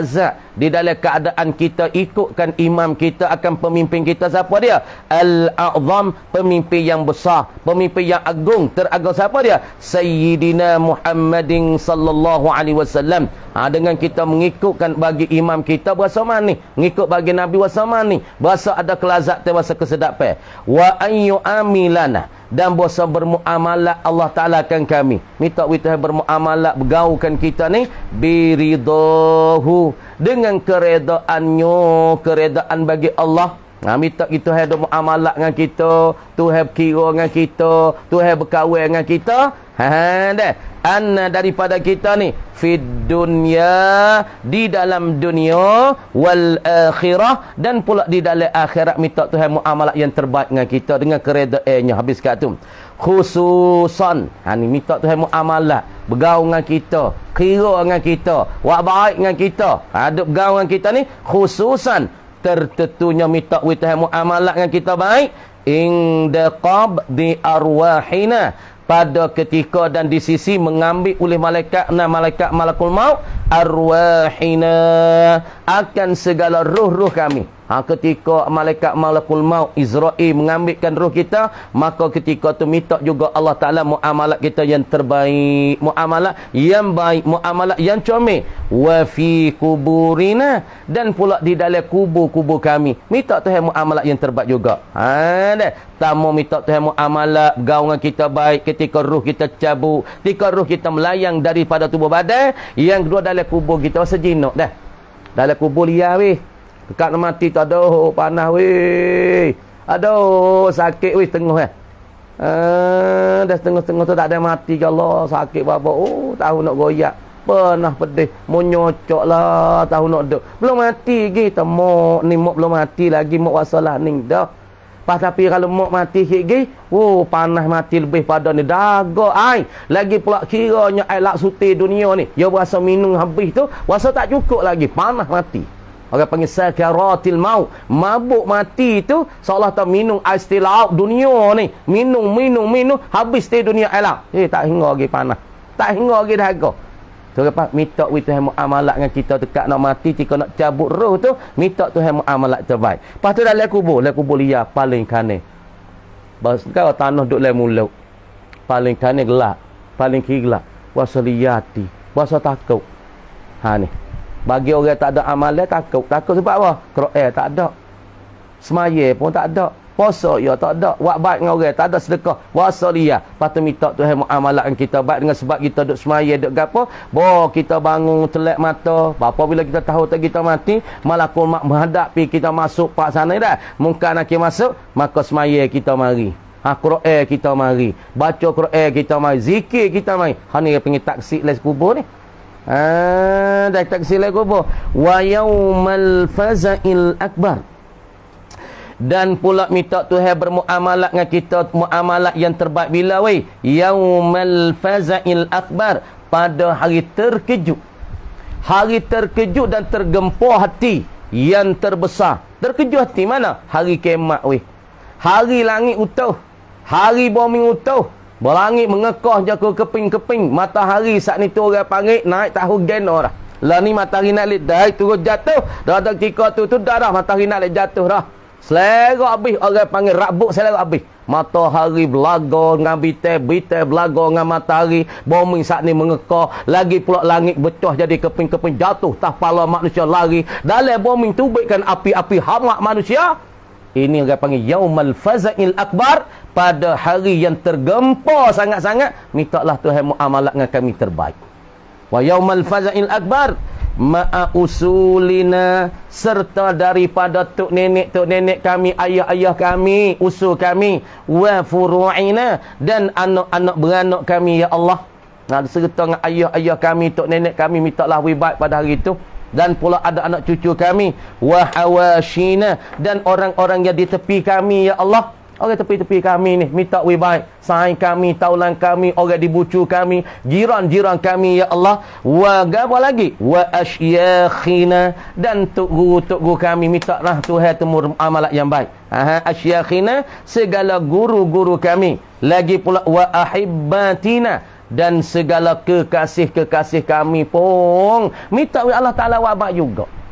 di dalam keadaan kita ikutkan imam kita akan pemimpin kita. Siapa dia? Al-A'zam, pemimpin yang besar, pemimpin yang agung, teragung. Siapa dia? Sayyidina Muhammadin sallallahu alaihi wasallam. Ha, dengan kita mengikutkan bagi imam kita berasa mana ni? Mengikut bagi Nabi berasa mana ni? Berasa ada kelazat, berasa kesedapan. Wa ayyu amilana, dan berasa bermuamalat Allah Ta'ala kan kami. Minta kita bermuamalat, bergaulkan kita ni biridahu, dengan keredaannya, keredaan bagi Allah. Nah, minta kita ada muamalat dengan kita, Tuhan kira dengan kita, Tuhan berkawin dengan kita. Ha dah. Anna daripada kita ni fid dunya, di dalam dunia, wal akhirah, dan pula di dalam akhirat. Minta Tuhan muamalat yang terbaik dengan kita dengan keredaannya. Habis kat tu. Khususan, ha ni minta Tuhan muamalat, bergaul dengan kita, kira dengan kita, buat baik dengan kita. Ha duk bergaul dengan kita ni khususan, tertentunya minta Tuhan muamalat dengan kita baik inda qabdi arwahina, pada ketika dan di sisi mengambil oleh malaikat na malaikat malakul maut arwahina, akan segala ruh-ruh kami. Ha, ketika malaikat malakul maut Izrail mengambilkan ruh kita, maka ketika tu minta juga Allah Ta'ala muamalat kita yang terbaik, muamalat yang baik, muamalat yang comel. Wa fi kuburina, dan pula di dalam kubur-kubur kami, minta Tuhan muamalat yang terbaik juga. Ha dah. Tamu minta Tuhan muamalat, gaungan kita baik ketika ruh kita cabut, ketika ruh kita melayang daripada tubuh badan. Yang kedua dalam kubur kita sejenak dah. Dalam kubur liar weh. Dekat nak mati tu, aduh panas weh. Aduh sakit weh tengah eh. Uh, dah tengah-tengah tu tak ada mati ke Allah, sakit apa. Oh, tahu nak goyak. Pernah pedih, mau nyocok lah, tahu nak duk. Belum mati lagi, temuk ni mok belum mati lagi, mok wasalah ni dah. Pas tapi kalau mok mati lagi, oh panas mati lebih pada ni daga ai. Lagi pula kiranya ai lak suti dunia ni, dia berasa minum habis tu, rasa tak cukup lagi, panas mati. Orang panggil sakaratil maut, mabuk mati tu seolah tak minum ais teh laut dunia ni, minum minum minum habis teh dunia alam. Eh tak hingga lagi panas, tak hingga lagi dahaga. Tu apa minta Tuhan muamalat dengan kita dekat nak mati, jika nak cabut roh tu minta Tuhan muamalat terbaik. Lepas tu dalam kubur, dalam kubur liar paling kanan. Bas kau tanah duk dalam mulut. Paling kanan gelap, paling kiri gelap. Wasaliyati, wasa takut. Ha ni. Bagi orang tak ada amalan takut. Takut sebab apa? Quran tak ada. Semaya pun tak ada. Puasa ya tak ada. Buat baik dengan orang tak ada sedekah. Puasa dia. Patut minta Tuhan muamalatkan kita baik dengan sebab kita duk semaya duk gapo. Bo kita bangun telak mata. Apa bila kita tahu tak kita mati, malakul maut menghadapi kita masuk pak sana dah. Mungkin nak masuk, maka semaya kita mari. Ha Quran kita mari. Baca Quran kita mari. Zikir kita mari. Ha ni panggil taksik les kubur ni. Ah, dah tak silap kubur. Wa yaumal fazail akbar, dan pula minta Tuhan bermuamalat dengan kita muamalat yang terbaik bila weh? Yaumal fazail akbar, pada hari terkejut. Hari terkejut dan tergempur hati yang terbesar. Terkejut hati mana? Hari kiamat weh. Hari langit utuh, hari bumi utuh. Berlangit mengekah je ke keping-keping. Matahari saat ni tu orang panggil naik tahu geno dah. Lah ni matahari nak lek dah turun jatuh. Dah ada ketika tu tu dah dah matahari nak lek jatuh dah. Selera habis orang panggil rabuk selera habis. Matahari belaga dengan bintang, bintang belaga dengan matahari. Bumi saat ni mengekah. Lagi pula langit becah jadi keping-keping jatuh. Tak pala manusia lari. Dalam bumi tu buatkan api-api hamak manusia. Ini orang panggil yaumal fazail akbar, pada hari yang tergempur sangat-sangat. Mintalah Tuhan muamalat dengan kami terbaik. Wa yaumal fazail akbar ma'a usulina, serta daripada tok nenek tok nenek kami, ayah-ayah kami, usul kami, wa furu'ina, dan anak-anak beranak kami ya Allah. Nah, serta dengan ayah-ayah kami, tok nenek kami, mintalah wibaik pada hari itu. Dan pula ada anak cucu kami, wa hawashina, dan orang-orang yang di tepi kami ya Allah. Orang tepi-tepi kami ni minta wibaik, saing kami, taulan kami, orang di bucu kami, jiran-jiran kami ya Allah. Wa apa lagi? Wa asyakhina, dan tok guru-tok guru kami, minta lah Tuhan temur amalat yang baik. Aha, asyakhina, segala guru-guru kami. Lagi pula wa ahibbatina, dan segala kekasih-kekasih kami pun minta Allah Ta'ala wabak juga.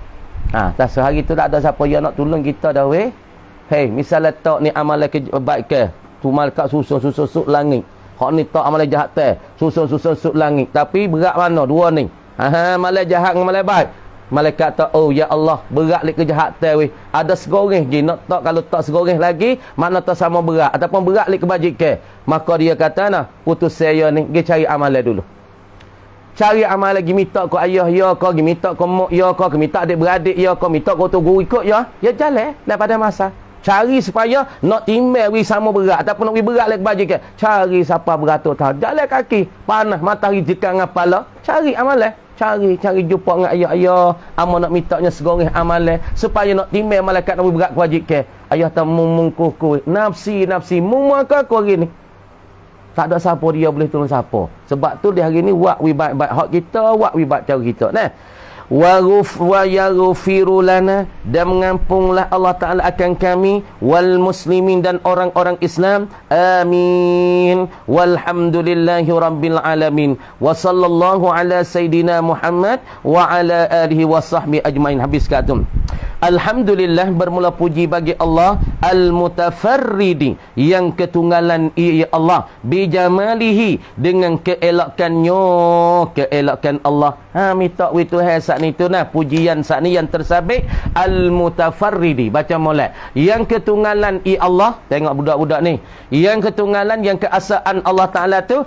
Ha, tak sehari tu tak ada siapa yang nak tolong kita dah weh. Hei, misal letak ni amalan ke baik ke, tu malaikat susun-susun suk langit. Hak ni tak amalan jahat teh, susun-susun suk langit. Tapi berat mana dua ni? Ha, amalan jahat dengan amalan baik. Malaikat tak, oh ya Allah, berat lek kejahatan weh. Ada segoreng je nak tak, kalau tak segoreng lagi, mana tak sama berat ataupun berat lek kebajikan. Maka dia kata nah, putus saya ni, pergi cari amalan dulu. Cari amal lagi, minta ke ayah ya ke, minta ke mak ya ke, minta adik-beradik ya ke, minta ke tu guru ikut ya. Ya jalan daripada masa. Cari supaya nak timbang wi sama berat ataupun nak wi berat lagi baju ke. Cari siapa beratur tahun. Jalan kaki, panas matahari jekan ngapala. Cari amalan. Cari, cari jumpa dengan ayah-ayah. Amo nak mintanya segoreng amalan supaya nak timbang malaikat nak wi berat kewajikan. Ayah tak mengkuku. Nafsi, nafsi, mumaka kau hari ni. Tak ada siapa dia boleh tolong siapa. Sebab tu di hari ni wak wi baik-baik hak kita, wak wi baik cara kita. Nah. Wa ghuf wa yaghfiru lana, dan mengampunglah Allah Taala akan kami wal muslimin dan orang-orang Islam. Amin. Walhamdulillahi rabbil alamin. Wa sallallahu ala sayidina Muhammad wa ala alihi wa sahbihi ajmain. Habis katum. Alhamdulillah, bermula puji bagi Allah al-mutafarridi, yang ketunggalan ia Allah, bijamalihi, dengan keelakannya, keelakan Allah. Ha, minta wi Tuhan saat ni tu nah, pujian saat ni yang tersabit al-mutafarridi, baca molek. Yang ketunggalan ia Allah, tengok budak-budak ni. Yang ketunggalan, yang keasaan Allah Taala tu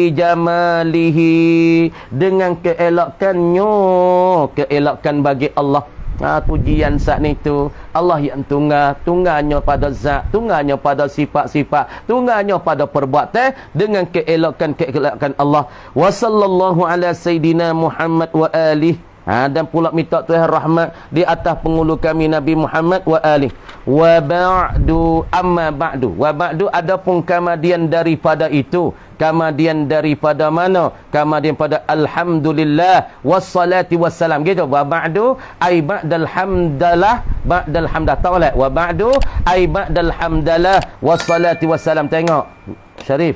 bijamalihi, dengan keelakannya, keelakan bagi Allah. Ha, pujian saat ni tu Allah yang tunggal, tunggalnya pada zat, tunggalnya pada sifat-sifat, tunggalnya pada perbuatan, dengan keelakan-keelakan Allah. Wa sallallahu ala sayidina Muhammad wa alihi. Ha, dan pula minta Tuhan rahmat di atas pengulu kami Nabi Muhammad wa alihi. Wa ba'du, amma ba'du. Wa ba'du, adapun kemudian daripada itu. Kemudian daripada mana? Kemudian pada alhamdulillah wassalati wassalam. Gitu. Wa ba'du ai ba'dal hamdalah, ba'dal hamdah. Tak boleh. Wa ba'du ai ba'dal hamdalah wassalati wassalam. Tengok Syarif.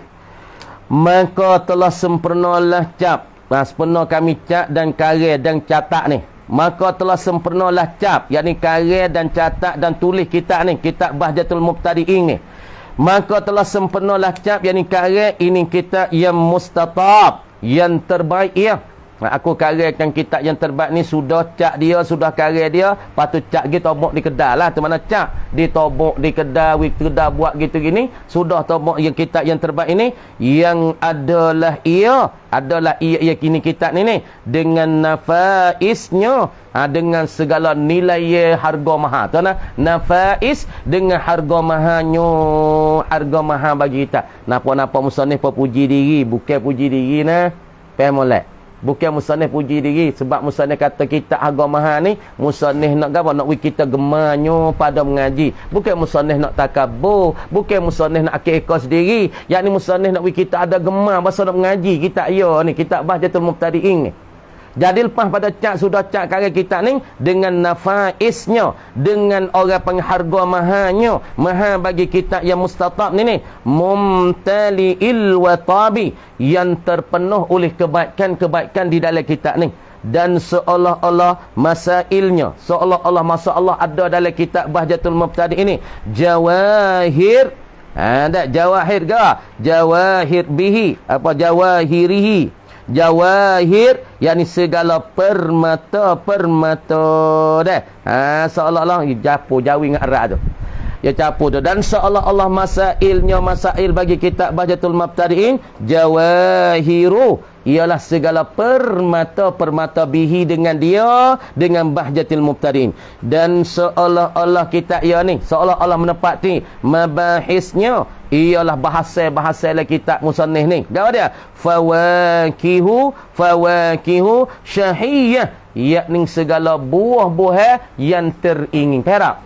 Maka telah sempurnalah cap. Nah, sempurna kami cap dan karya dan catat ni. Maka telah sempurnalah cap, yakni karya dan catat dan tulis kitab ni, kitab Bahjatul Mubtadi'in ni. Maka telah sempurnalah cap, yakni karya ini kitab yang mustatab, yang terbaik ya. Aku karyakan kitab yang terbaik ni, sudah cak dia, sudah karya dia, patut cak gitu tobok di kedai lah. Tu mana cak di tobok di kedai, wik kedai buat gitu gini, sudah tobok yang kitab yang terbaik ini, yang adalah ia, adalah ia, ia kini kitab ni ni dengan nafaisnya, ha, dengan segala nilai harga mahal. Tu nah, nafais dengan harga mahalnya, harga mahal bagi kita. Napa-napa musannif puji diri, bukan puji diri nah. Faham molek? Bukan musannif puji diri, sebab musannif kata kita harga mahal ni, musannif nak apa? Nak kita gemanyo pada mengaji. Bukan musannif nak takabur, bukan musannif nak akil-akal sendiri. Yang ni musannif nak kita ada gemar pasal nak mengaji. Kita ya ni, kita Bahjatul Mubtadi'in ni. Jadi lepas pada cak, sudah cak karya kita ni dengan nafaisnya, dengan orang pengharga mahalnya, mahal bagi kita yang mustatab ni ni, mumtali'il watabi, yang terpenuh oleh kebaikan-kebaikan di dalam kitab ni. Dan seolah-olah masailnya, seolah-olah masalah ada dalam kitab Bahjatul Mubtadi' ini jawahir. Ada ha, jawahir ke? Jawahir bihi, apa jawahirihi, jawahir, yakni segala permata-permata dah. Ha, seolah-olah japu jawi dengan erat tu. Ya capu tu. Dan seolah-olah masailnya, masail bagi kitab Bahjatul Mubtadi'in jawahiru, ialah segala permata-permata bihi, dengan dia, dengan Bahjatul Mubtadi'in. Dan seolah-olah kitab ia ni, seolah-olah menepati mabahisnya, ialah bahasa-bahasa dalam kitab musannif ni. Apa dia? Fawakihu, fawakihu syahiyah, yakni segala buah-buah yang teringin. Perak.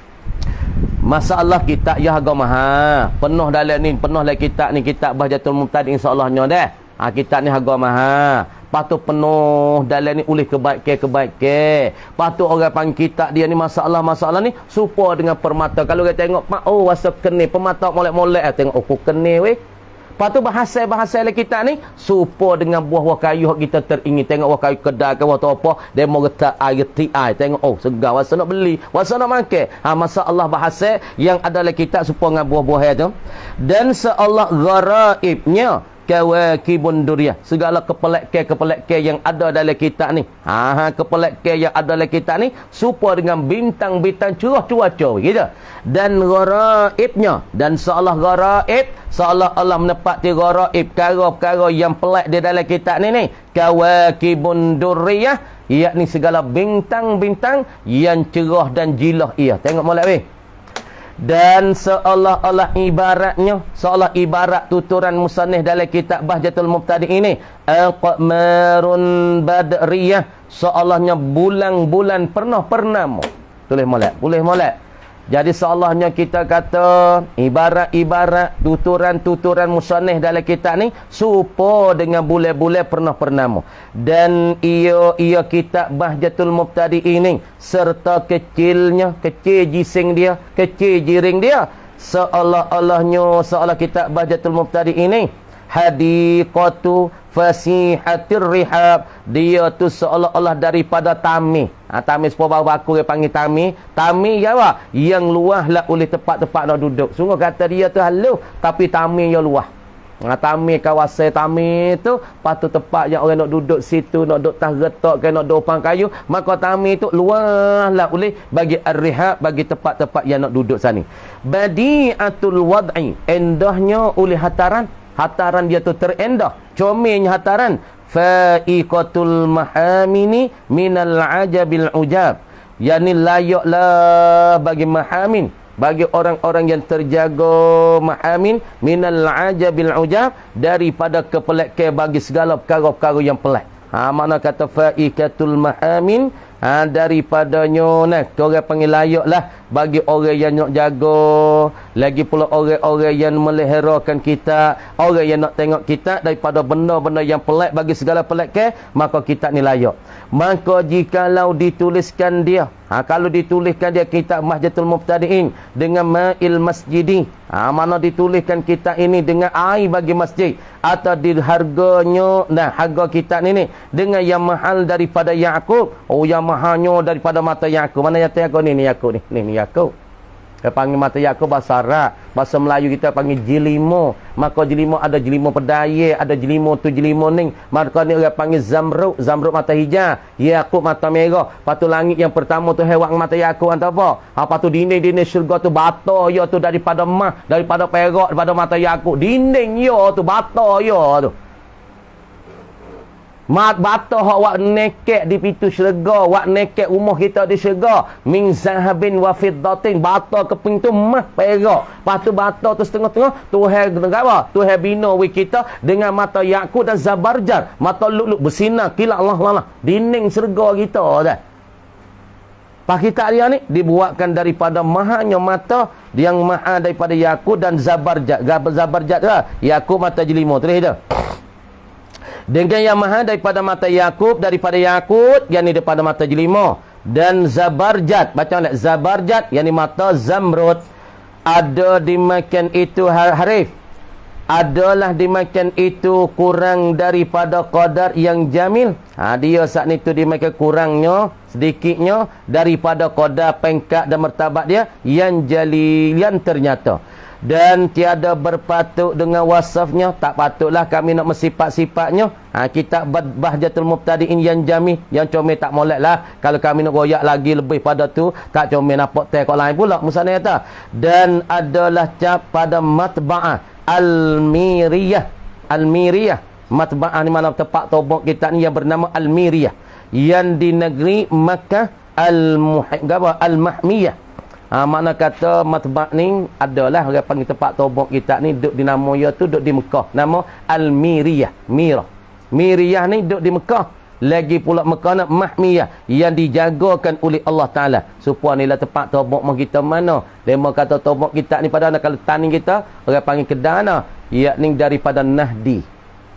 Masalah kitab ya harga mahal. Penuh dalam ni, penuh dalam kitab ni, kitab Bahjatul Mubtadi'in insya-Allahnya dah. Ha, kitab ni harga mahal. Patut penuh dalam ni oleh kebaikan-kebaikan. Patut orang panggil kitab dia ni masalah-masalah ni serupa dengan permata. Kalau kita tengok, oh rasa keni, permata molek-molek, tengok oh keni weh. Lepas tu bahasa-bahasa kita ni supo dengan buah-buah kayu kita teringin. Tengok buah kayu kedai ke atau apa, demo getak air ti ai. Tengok oh segar, wasa nak beli, wasa nak makan. Ha masa Allah bahasa yang ada dalam kitab supo dengan buah-buah itu. Dan seolah gharaibnya kawakibun duriyah, segala kepelek-kepelek yang ada dalam kitab ni. Ha ha kepelek yang ada dalam kitab ni serupa dengan bintang-bintang curah cuaca gitu. Dan gharaibnya, dan seolah gharaib, seolah Allah menepati gharaib, perkara-perkara yang pelak di dalam kitab ni ni. Kawakibun duriyah, yakni segala bintang-bintang yang cerah dan jilah ia. Tengok molek weh. Dan seolah-olah ibaratnya, seolah ibarat tuturan musannif dalam kitab Bahjatul Mubtadi ini, aqmarun badriyah, seolahnya bulan-bulan pernah pernama. Tulis molek, boleh molek. Jadi seolahnya kita kata ibarat-ibarat tuturan-tuturan musannif dalam kitab ni serupa dengan bulan-bulan pernah pernama. Dan ia ia kitab Bahjatul Mubtadi ini serta kecilnya, kecil jising dia, kecil jiring dia, seolah-olahnya seolah kitab Bahjatul Mubtadi ini hadiqatu fasihatir rihab, dia tu seolah-olah daripada tami. Ha, tami sepuluh baru aku dia panggil tami. Tami ya apa? Yang luah lah oleh tempat-tempat nak duduk. Sungguh kata dia tu halus, tapi tami yang luah. Ha, tami kawasan tami tu patut tempat yang orang nak duduk situ, nak duduk tas getok ke nak duduk upang kayu, maka tami tu luah lah oleh bagi ar-rihab, bagi tempat-tempat yang nak duduk sana. Badi'atul wad'i, endahnya oleh hataran. Hataran dia tu terendah, comelnya hataran. Fa'iqatul mahamini minal ajabil ujab, yakni layaklah bagi mahamin, bagi orang-orang yang terjaga mahamin, minal ajabil ujab, daripada kepelekan bagi segala perkara-perkara yang pelak. Ha, mana kata fa'iqatul mahamin, ha, daripadanya nah, orang panggil layak lah bagi orang yang nak jaga, lagi pula orang-orang yang meliharakan kita, orang yang nak tengok kita daripada benda-benda yang pelik bagi segala pelik ke, maka kita ni layak. Maka jikalau dituliskan dia, ha, kalau dituliskan dia kitab Bahjatul Mubtadi'in dengan ma'il masjidi, ha, mana dituliskan kita ini dengan air bagi masjid, atau di harganya, nah harga kita ni ni dengan yang mahal daripada Yaqub, oh yang mahalnya daripada mata Yaqub. Mana yang Yaqub ni ni Yaqub ni ni, ni Yaqub. Dia panggil mata Yaqub bahasa Arab, bahasa Melayu kita panggil jelimo. Maka jelimo ada jelimo pedaya, ada jelimo tu jelimo ning. Maka ni orang panggil zamrud, zamrud mata hijau, Yaqub mata merah. Patu langit yang pertama tu hewan mata Yaqub atau apa? Apa tu dinding-dinding syurga tu bata ya tu daripada emas, daripada perak, daripada mata Yaqub. Dinding ya tu bata ya tu. Mat bata hak wak nekek di pintu syurga, wak nekek rumah kita di syurga, min zahabin wa fiddatin, bata ke pintu emas perak. Lepas tu bata tu setengah-tengah Tuhan apa? Tuhan bina wi kita dengan mata Yaqub dan Zabarjad, mata luk-luk bersinar kilat Allah Allah. Dinding syurga kita dah. Pak kita dia ni dibuatkan daripada mahanya mata yang maha daripada Yaqub dan Zabarjad. Zabarjad lah. Yaqub mata jelimo terus dah. Dengan yang maha daripada mata Yaqub, daripada Yaqub yakni daripada mata jelima, dan Zabarjad, baca nak Zabarjad yakni mata zamrud, ada dimakan itu harif, adalah dimakan itu kurang daripada qadar yang jamil. Ha, dia saat itu dimakan kurangnya, sedikitnya daripada qadar pengkat dan martabat dia yang jalian ternyata. Dan tiada berpatuk dengan wasafnya, tak patutlah kami nak mensifat-sifatnya. Ha, kitab Bahjatul Mubtadi'in yang jami, yang comel tak molek lah. Kalau kami nak goyak lagi lebih pada tu, tak comel nampak teh kau lain pula. Musana kata. Dan adalah cap pada matba'ah Al-Miriyah. Al-Miriyah. Matba'ah ni mana tempat tobok kita ni yang bernama Al-Miriyah. Yang di negeri Makkah Al-Mahmiyah. Ha, mana kata matbah ni adalah orang panggil tempat tobok kita ni duduk di nama dia tu duduk di Mekah. Nama Al-Miriyah. Mirah. Miriyah ni duduk di Mekah. Lagi pula Mekah nak Mahmiyah yang dijagakan oleh Allah Ta'ala. Supaya ni lah tempat tobok kita mana. Lema kata tobok kita ni pada kalau tani kita orang panggil kedana, yakni daripada Nahdi.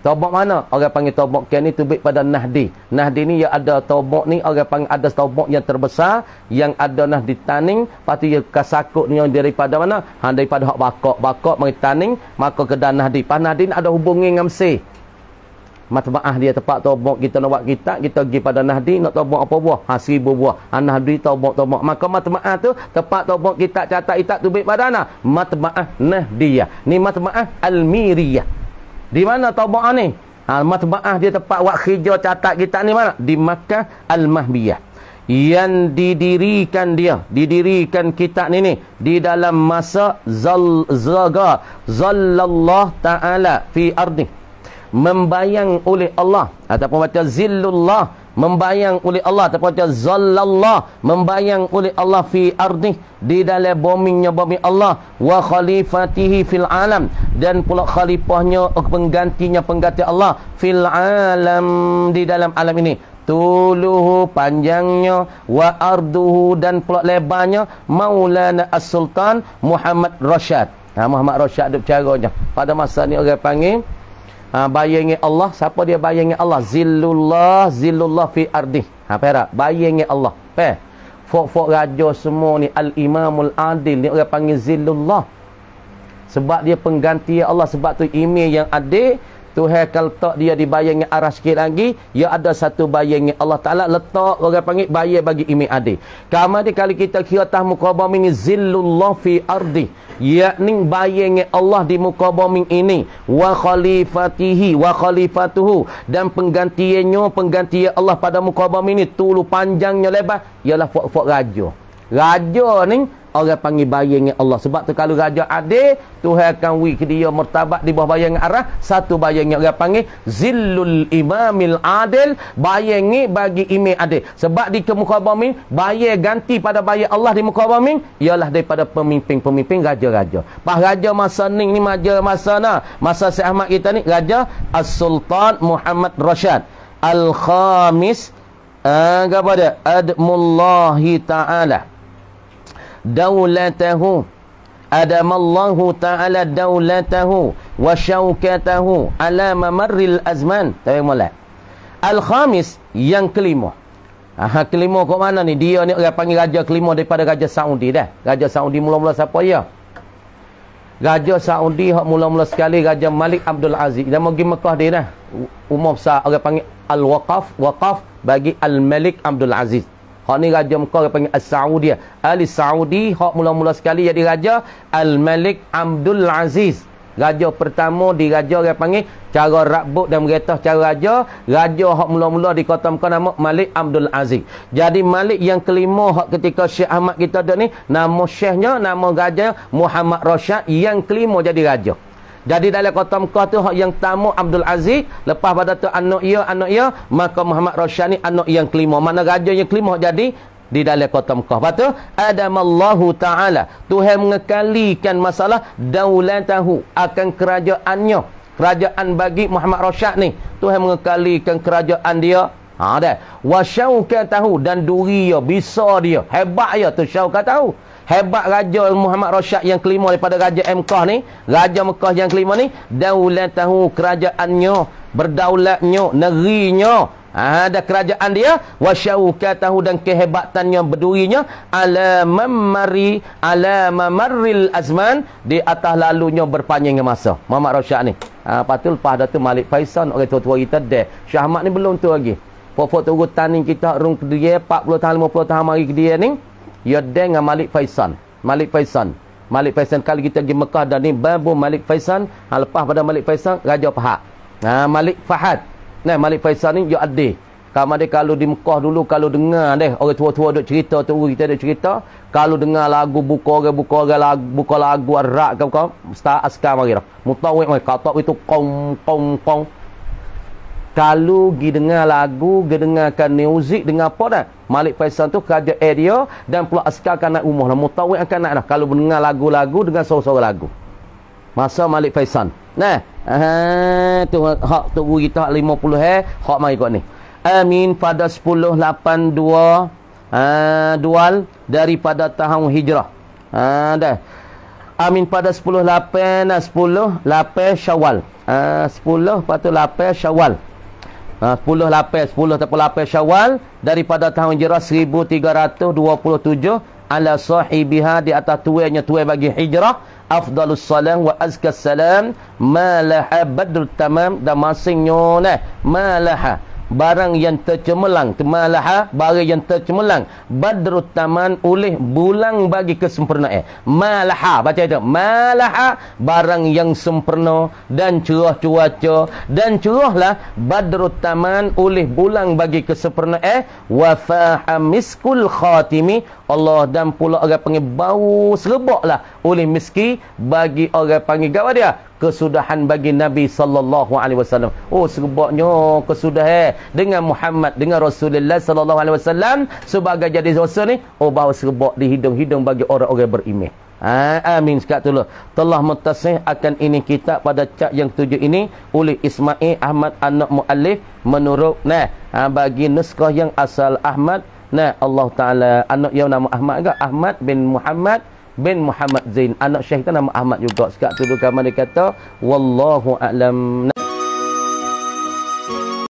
Tobok mana? Orang panggil tobok kian ni tubik pada Nahdi. Nahdi ni yang ada tobok ni, orang panggil ada tobok yang terbesar, yang ada Nahdi taning, lepas tu dia kasakut ni yang daripada mana? Ha, daripada hak bakok. Bakok mari taning, maka ke dan Nahdi. Pas Nahdi ni ada hubungi dengan Mesir. Matba'ah dia tempat tobok kita nak buat kitab, kita pergi pada Nahdi nak tobok apa buah? Ha, seribu buah. Ha, Nahdi tobok-tobok. Maka matba'ah tu tempat tobok kitab catat kitab tubik pada mana? Matba'ah Nahdiyah. Ni matba'ah Al-Miriyah. Di mana tobok ni? Ha, matba'ah dia tempat buat kerja catat kitab ni mana? Di Makkah Al-Mahbiyah. Yang didirikan dia, didirikan kitab ni ni di dalam masa zal zaga zallallah ta'ala fi ardi. Membayang oleh Allah ataupun baca zillullah, membayang oleh Allah ataupun baca zallallah, membayang oleh Allah fi ardi, di dalam bominya bumi Allah, wa khalifatihi fil alam, dan pula khalifahnya penggantinya pengganti Allah fil alam, di dalam alam ini, tuluhu panjangnya, wa arduhu dan pula lebarnya, Maulana As-Sultan Muhammad Rashad. Ha, Muhammad Rashad duk caranya pada masa ni orang panggil ha, bayangi Allah. Siapa dia bayangi Allah? Zillullah, zillullah fi ardi. Ha, perak bayangi Allah. Pe fok-fok raja semua ni al-imamul adil ni orang panggil zillullah. Sebab dia pengganti Allah, sebab tu email yang adil. Tuhan kalau tak dia dibayangi arah sikit lagi, ya ada satu bayangi Allah Ta'ala letak orang panggil bayar bagi imi adil. Kemudian kali kita kira tah muka bumi ni zillullah fi ardi, yakni bayangi Allah di muka bumi ini, wa khalifatihi wa khalifatuhu, dan penggantiannya penggantian Allah pada muka bumi ini, tulu panjangnya lebar, ialah fok-fok raja. Raja ni orang panggil bayangi Allah. Sebab tu kalau raja adil, Tuhan akan wi ke dia martabat di bawah bayangi arah satu bayangi orang panggil zillul imamil adil, bayangi bagi imam adil. Sebab di muka bumi bayar ganti pada bayar Allah di muka bumi ialah daripada pemimpin-pemimpin raja-raja. Pas raja masa ni ni raja masa na masa Syekh Ahmad kita ni raja As-Sultan Muhammad Rashad Al-Khamis uh, kepada admullahi ta'ala daulatahu, adamallahu ta'ala daulatahu wa syaukatahu ala mamarril azman. Tahu mulai Al-Khamis yang kelima. Aha, kelima kat mana ni? Dia ni orang panggil raja kelima daripada raja Saudi dah. Raja Saudi mula-mula siapa ya? Raja Saudi hak mula-mula sekali Raja Malik Abdul Aziz. Dia mau pergi Mekah dia dah. Umur besar orang panggil Al-Waqaf, waqaf bagi Al-Malik Abdul Aziz. Hak ni raja Mekah orang panggil As-Saudi. Ali Saudi hak mula-mula sekali jadi raja Al-Malik Abdul Aziz. Raja pertama di raja orang panggil cara rabut dan meretah cara raja. Raja hak mula-mula di kota Mekah nama Malik Abdul Aziz. Jadi Malik yang kelima hak ketika Syekh Ahmad kita ada ni, nama syekhnya, nama raja Muhammad Rashad yang kelima jadi raja. Jadi dalam kota Mekah tu hak yang tamu Abdul Aziz, lepas pada tu anak ia anak ia, maka Muhammad Rashad ni anak yang kelima. Mana raja yang kelima jadi di dalam kota Mekah. Lepas tu adamallahu ta'ala, Tuhan mengekalikan masalah daulatahu, akan kerajaannya, kerajaan bagi Muhammad Rashad ni Tuhan mengekalikan kerajaan dia. Ha dah. Wa syaukatahu, dan duri dia, bisa dia, hebat dia tu syaukatahu. Hebat raja Muhammad Rashad yang kelima daripada raja Mekah ni, raja Mekah yang kelima ni, daulatahu, kerajaannya, berdaulatnya, negerinya, ada kerajaan dia, wa syaukatahu, dan kehebatannya, berdurinya, ala mamari ala mamarril azman, di atas lalunya berpanjangnya masa. Muhammad Rashad ni. Ha, lepas tu lepas dah tu Malik Faisal, orang tua-tua kita dah. Syah Ahmad ni belum tu lagi. Pokok urutan ni kita rung ke dia empat puluh tahun lima puluh tahun mari ke dia ni. Ya dengan Malik Faisal. Malik Faisal. Malik Faisal kali kita pergi Mekah dan ni babu Malik Faisal. Ha, lepas pada Malik Faisal Raja Fahad. Ha, Malik Fahad. Nah, Malik Faisal ni dia adil. Kamu dia kalau di Mekah dulu kalau dengar deh orang tua-tua duk cerita tu kita duk cerita, kalau dengar lagu buka orang buka orang lagu buka lagu arak kau mesti askar mari dah. Mutawik mai kata itu kong kong kong. Kalau gi dengar lagu, gi dengarkan muzik, dengar apa dah? Malik Faisal tu kerja area dan pula askar akan nak rumah lah. Mutawik akan nak dah. Kalau dengar lagu-lagu, dengan suara-suara lagu. Masa Malik Faisal. Nah, ah tu hak tu kita lima puluh eh, hak mai kau ni. Amin pada sepuluh lapan dua ah dual daripada tahun hijrah. Ah dah. Amin pada sepuluh lapan sepuluh lapan Syawal. uh, sepuluh lepas tu lapan Syawal. Uh, sepuluh lapan sepuluh ataupun lapan Syawal daripada tahun hijrah seribu tiga ratus dua puluh tujuh ala sahibiha, di atas tuanya tuai bagi hijrah, afdalus salam wa azkas salam, malaha badrut tamam, dan masingnya nah malaha barang yang tercemerlang, malaha barang yang tercemerlang, badrut taman oleh bulan bagi kesempurnaan. Malaha, baca itu, malaha barang yang sempurna dan cerah cuaca, dan cerahlah badrut taman oleh bulan bagi kesempurnaan, wa fahamiskul khatimi, Allah dan pula orang panggil bau sereboklah oleh miski bagi orang panggil gawa dia kesudahan bagi Nabi sallallahu alaihi wasallam. Oh, sereboknya kesudahan dengan Muhammad, dengan Rasulullah sallallahu alaihi wasallam sebagai jadi rasul ni, oh bau serebok di hidung-hidung bagi orang-orang beriman. Ha, amin sekat tu. Telah mutasih akan ini kitab pada cat yang tujuh ini oleh Ismail Ahmad anak muallif menurut nah ha, bagi naskah yang asal Ahmad. Nah, Allah Ta'ala anak yang nama Ahmad ke? Ahmad bin Muhammad bin Muhammad Zain. Anak Syekh tu nama Ahmad juga. Sekat tu kamar dia kata wallahu a'lam.